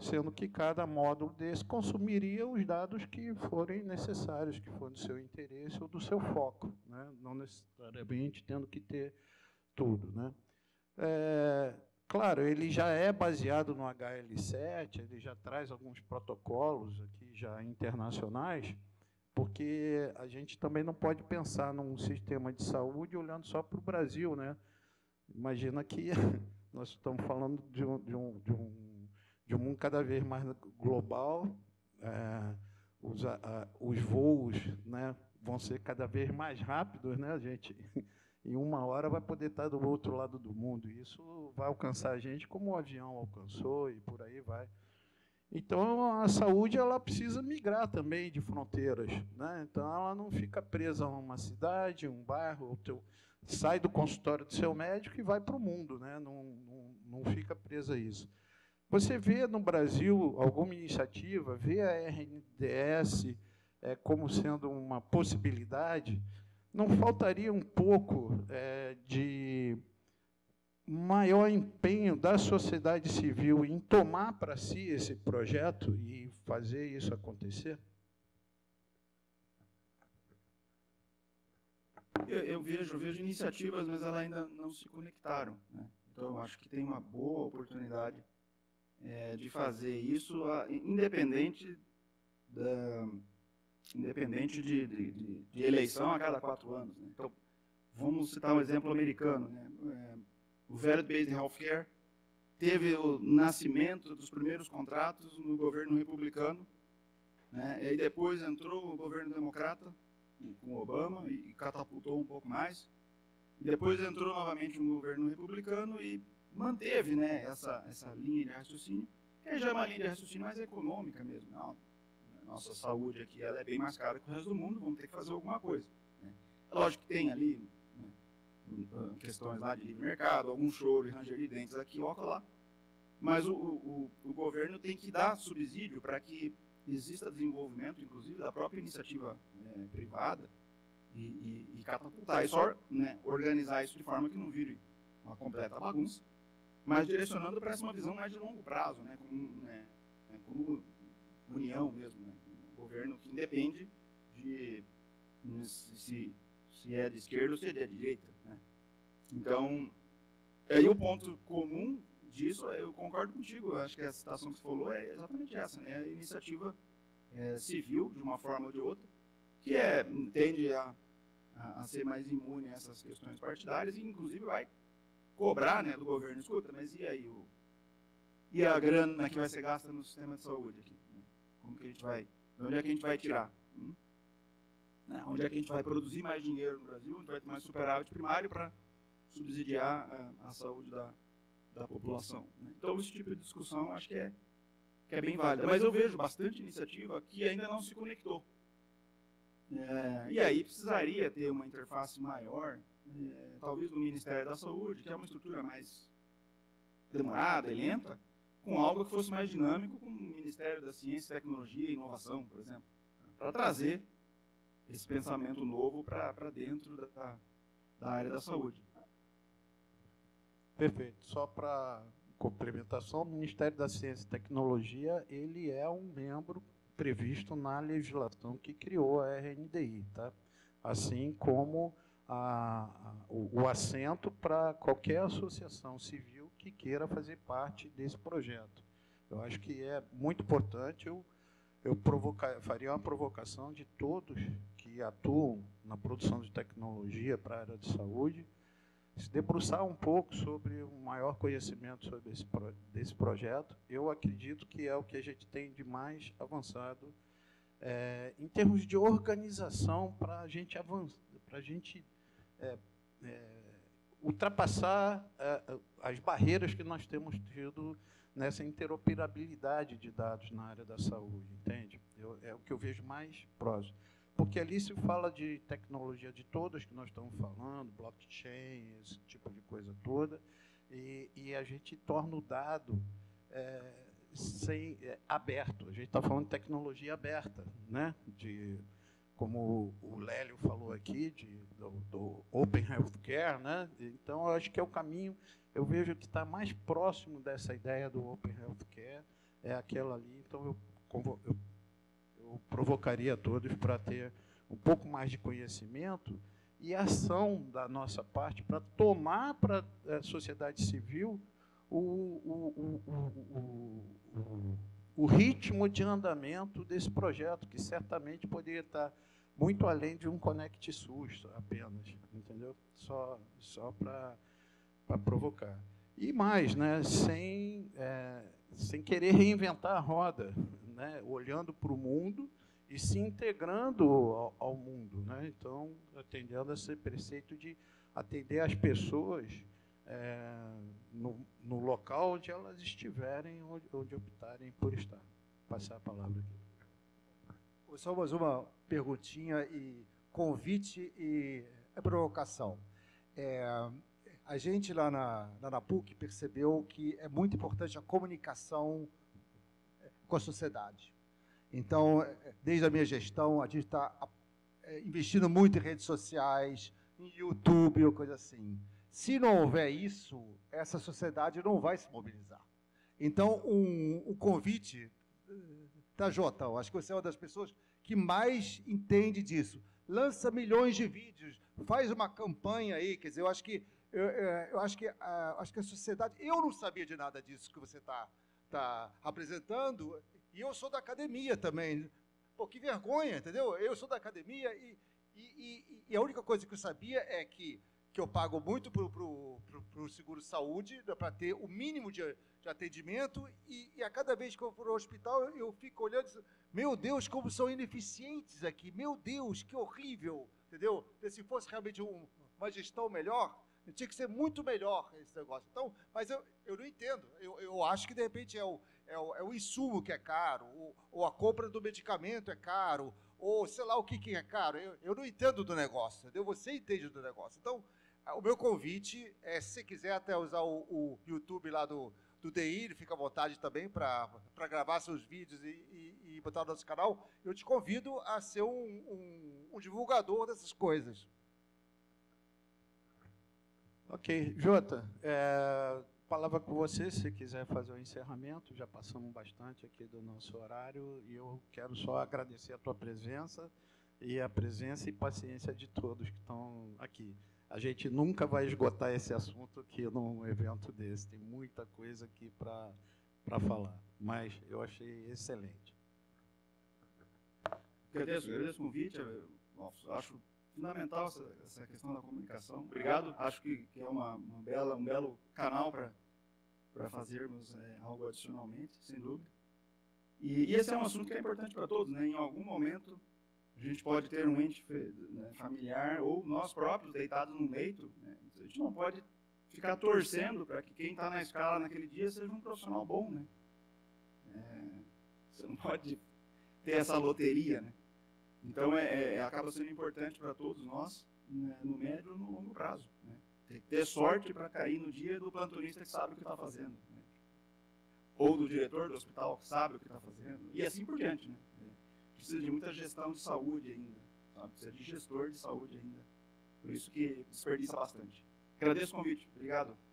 sendo que cada módulo desse consumiria os dados que forem necessários, que forem do seu interesse ou do seu foco, né? Não necessariamente tendo que ter tudo, né? É, claro, ele já é baseado no H L sete, ele já traz alguns protocolos aqui já internacionais, porque a gente também não pode pensar num sistema de saúde olhando só para o Brasil, né? Imagina que nós estamos falando de um, de um, de um, de um mundo cada vez mais global, é, os, a, os voos, né, vão ser cada vez mais rápidos, né? A gente, em uma hora, vai poder estar do outro lado do mundo. E isso vai alcançar a gente como o avião alcançou e por aí vai. Então, a saúde ela precisa migrar também de fronteiras, né? Então, ela não fica presa a uma cidade, um bairro, o teu, sai do consultório do seu médico e vai para o mundo, né? Não, não, não fica presa a isso. Você vê no Brasil alguma iniciativa, vê a R N D S é, como sendo uma possibilidade, não faltaria um pouco é, de maior empenho da sociedade civil em tomar para si esse projeto e fazer isso acontecer? Eu, eu vejo, eu vejo iniciativas, mas elas ainda não se conectaram, né? Então, eu acho que tem uma boa oportunidade é, de fazer isso, a, independente, da, independente de, de, de, de eleição a cada quatro anos, né? Então, vamos citar um exemplo americano, né? É, o Value-Based Healthcare teve o nascimento dos primeiros contratos no governo republicano, né? E aí depois entrou o governo democrata, com Obama, e catapultou um pouco mais. E depois entrou novamente um governo republicano e manteve, né, essa, essa linha de raciocínio, que já é uma linha de raciocínio mais econômica mesmo. Não, nossa saúde aqui ela é bem mais cara que o resto do mundo, vamos ter que fazer alguma coisa, né? É lógico que tem ali questões lá de livre mercado, algum choro e ranger de dentes aqui, ó, lá. Mas o, o, o governo tem que dar subsídio para que exista desenvolvimento, inclusive, da própria iniciativa é, privada e, e, e catapultar. E só, né, organizar isso de forma que não vire uma completa bagunça, mas direcionando para essa uma visão mais de longo prazo, né, como, né, como união mesmo, né, um governo que independe de se, se é de esquerda ou se é de direita, né. Então, aí o ponto comum disso, eu concordo contigo, acho que a citação que você falou é exatamente essa, né? A iniciativa é, civil, de uma forma ou de outra, que é, tende a, a, a ser mais imune a essas questões partidárias e, inclusive, vai cobrar, né, do governo, escuta, mas e aí, o, e a grana que vai ser gasta no sistema de saúde aqui? Né? Como que a gente vai, de onde é que a gente vai tirar? Hum? Né? Onde é que a gente vai produzir mais dinheiro no Brasil, onde vai ter mais superávit primário para subsidiar a, a saúde da, da população, né? Então, esse tipo de discussão acho que é, que é bem válida. Mas eu vejo bastante iniciativa que ainda não se conectou. É, e aí precisaria ter uma interface maior, é, talvez do Ministério da Saúde, que é uma estrutura mais demorada e lenta, com algo que fosse mais dinâmico, como o Ministério da Ciência, Tecnologia e Inovação, por exemplo, para trazer esse pensamento novo para dentro da, da área da saúde. Perfeito. Só para complementação, o Ministério da Ciência e Tecnologia, ele é um membro previsto na legislação que criou a R N D I, tá? Assim como a, a, o, o assento para qualquer associação civil que queira fazer parte desse projeto. Eu acho que é muito importante, eu, eu provocar, faria uma provocação de todos que atuam na produção de tecnologia para a área de saúde, se debruçar um pouco sobre um maior conhecimento sobre esse pro, desse projeto. Eu acredito que é o que a gente tem de mais avançado é, em termos de organização para a gente avançar, para a gente é, é, ultrapassar é, as barreiras que nós temos tido nessa interoperabilidade de dados na área da saúde, entende? Eu, é o que eu vejo mais próximo. Porque ali se fala de tecnologia de todas que nós estamos falando, blockchain, esse tipo de coisa toda, e, e a gente torna o dado é, sem, é, aberto. A gente está falando de tecnologia aberta, né? De, como o Lélio falou aqui, de, do, do Open Healthcare, né? Então, eu acho que é o caminho, eu vejo que está mais próximo dessa ideia do Open Healthcare, é aquela ali. Então, eu, eu, eu provocaria todos para ter um pouco mais de conhecimento e ação da nossa parte para tomar para a sociedade civil o, o, o, o, o, o ritmo de andamento desse projeto, que certamente poderia estar muito além de um Conect SUS apenas, entendeu? Só, só para provocar. E mais, né, sem, é, sem querer reinventar a roda, né, olhando para o mundo e se integrando ao, ao mundo, né? Então, atendendo a esse preceito de atender as pessoas é, no, no local onde elas estiverem, onde, onde optarem por estar. Passar a palavra aqui. Só mais uma perguntinha e convite e provocação. É, a gente lá na, lá na P U C percebeu que é muito importante a comunicação com a sociedade. Então, desde a minha gestão, a gente está investindo muito em redes sociais, em YouTube ou coisa assim. Se não houver isso, essa sociedade não vai se mobilizar. Então, um, um convite, tá, Jota? Eu acho que você é uma das pessoas que mais entende disso. Lança milhões de vídeos, faz uma campanha aí, quer dizer, eu acho que eu, eu acho que a, acho que a sociedade, eu não sabia de nada disso que você está tá apresentando. E eu sou da academia também. Pô, que vergonha, entendeu? Eu sou da academia e, e, e, e a única coisa que eu sabia é que, que eu pago muito para o seguro-saúde para ter o mínimo de, de atendimento e, e a cada vez que eu for ao hospital eu, eu fico olhando e digo, meu Deus, como são ineficientes aqui, meu Deus, que horrível, entendeu? Se fosse realmente um, uma gestão melhor, tinha que ser muito melhor esse negócio. Então, mas eu, eu não entendo. Eu, eu acho que, de repente, é o, é, o, é o insumo que é caro, ou, ou a compra do medicamento é caro, ou sei lá o que, que é caro. Eu, eu não entendo do negócio, entendeu? Você entende do negócio. Então, o meu convite é, se você quiser até usar o, o YouTube lá do, do D I, fica à vontade também para gravar seus vídeos e, e, e botar no nosso canal, eu te convido a ser um, um, um divulgador dessas coisas. Ok. Jota, é, palavra com você, se quiser fazer o encerramento, já passamos bastante aqui do nosso horário, e eu quero só agradecer a tua presença, e a presença e paciência de todos que estão aqui. A gente nunca vai esgotar esse assunto aqui num evento desse, tem muita coisa aqui para para falar, mas eu achei excelente. Agradeço, agradeço o convite, eu acho fundamental essa, essa questão da comunicação. Obrigado, acho que, que é uma, uma bela, um belo canal para fazermos é, algo adicionalmente, sem dúvida. E, e esse é um assunto que é importante para todos, né? Em algum momento a gente pode ter um ente né, familiar ou nós próprios deitados num leito, né? A gente não pode ficar torcendo para que quem está na escala naquele dia seja um profissional bom, né? É, você não pode ter essa loteria, né? Então, é, é, acaba sendo importante para todos nós, né, no médio e no longo prazo. Né? Tem que ter sorte para cair no dia do plantonista que sabe o que está fazendo. Né? Ou do diretor do hospital que sabe o que está fazendo. E assim por diante. Né? Precisa de muita gestão de saúde ainda. Sabe? Precisa de gestor de saúde ainda. Por isso que desperdiça bastante. Agradeço o convite. Obrigado.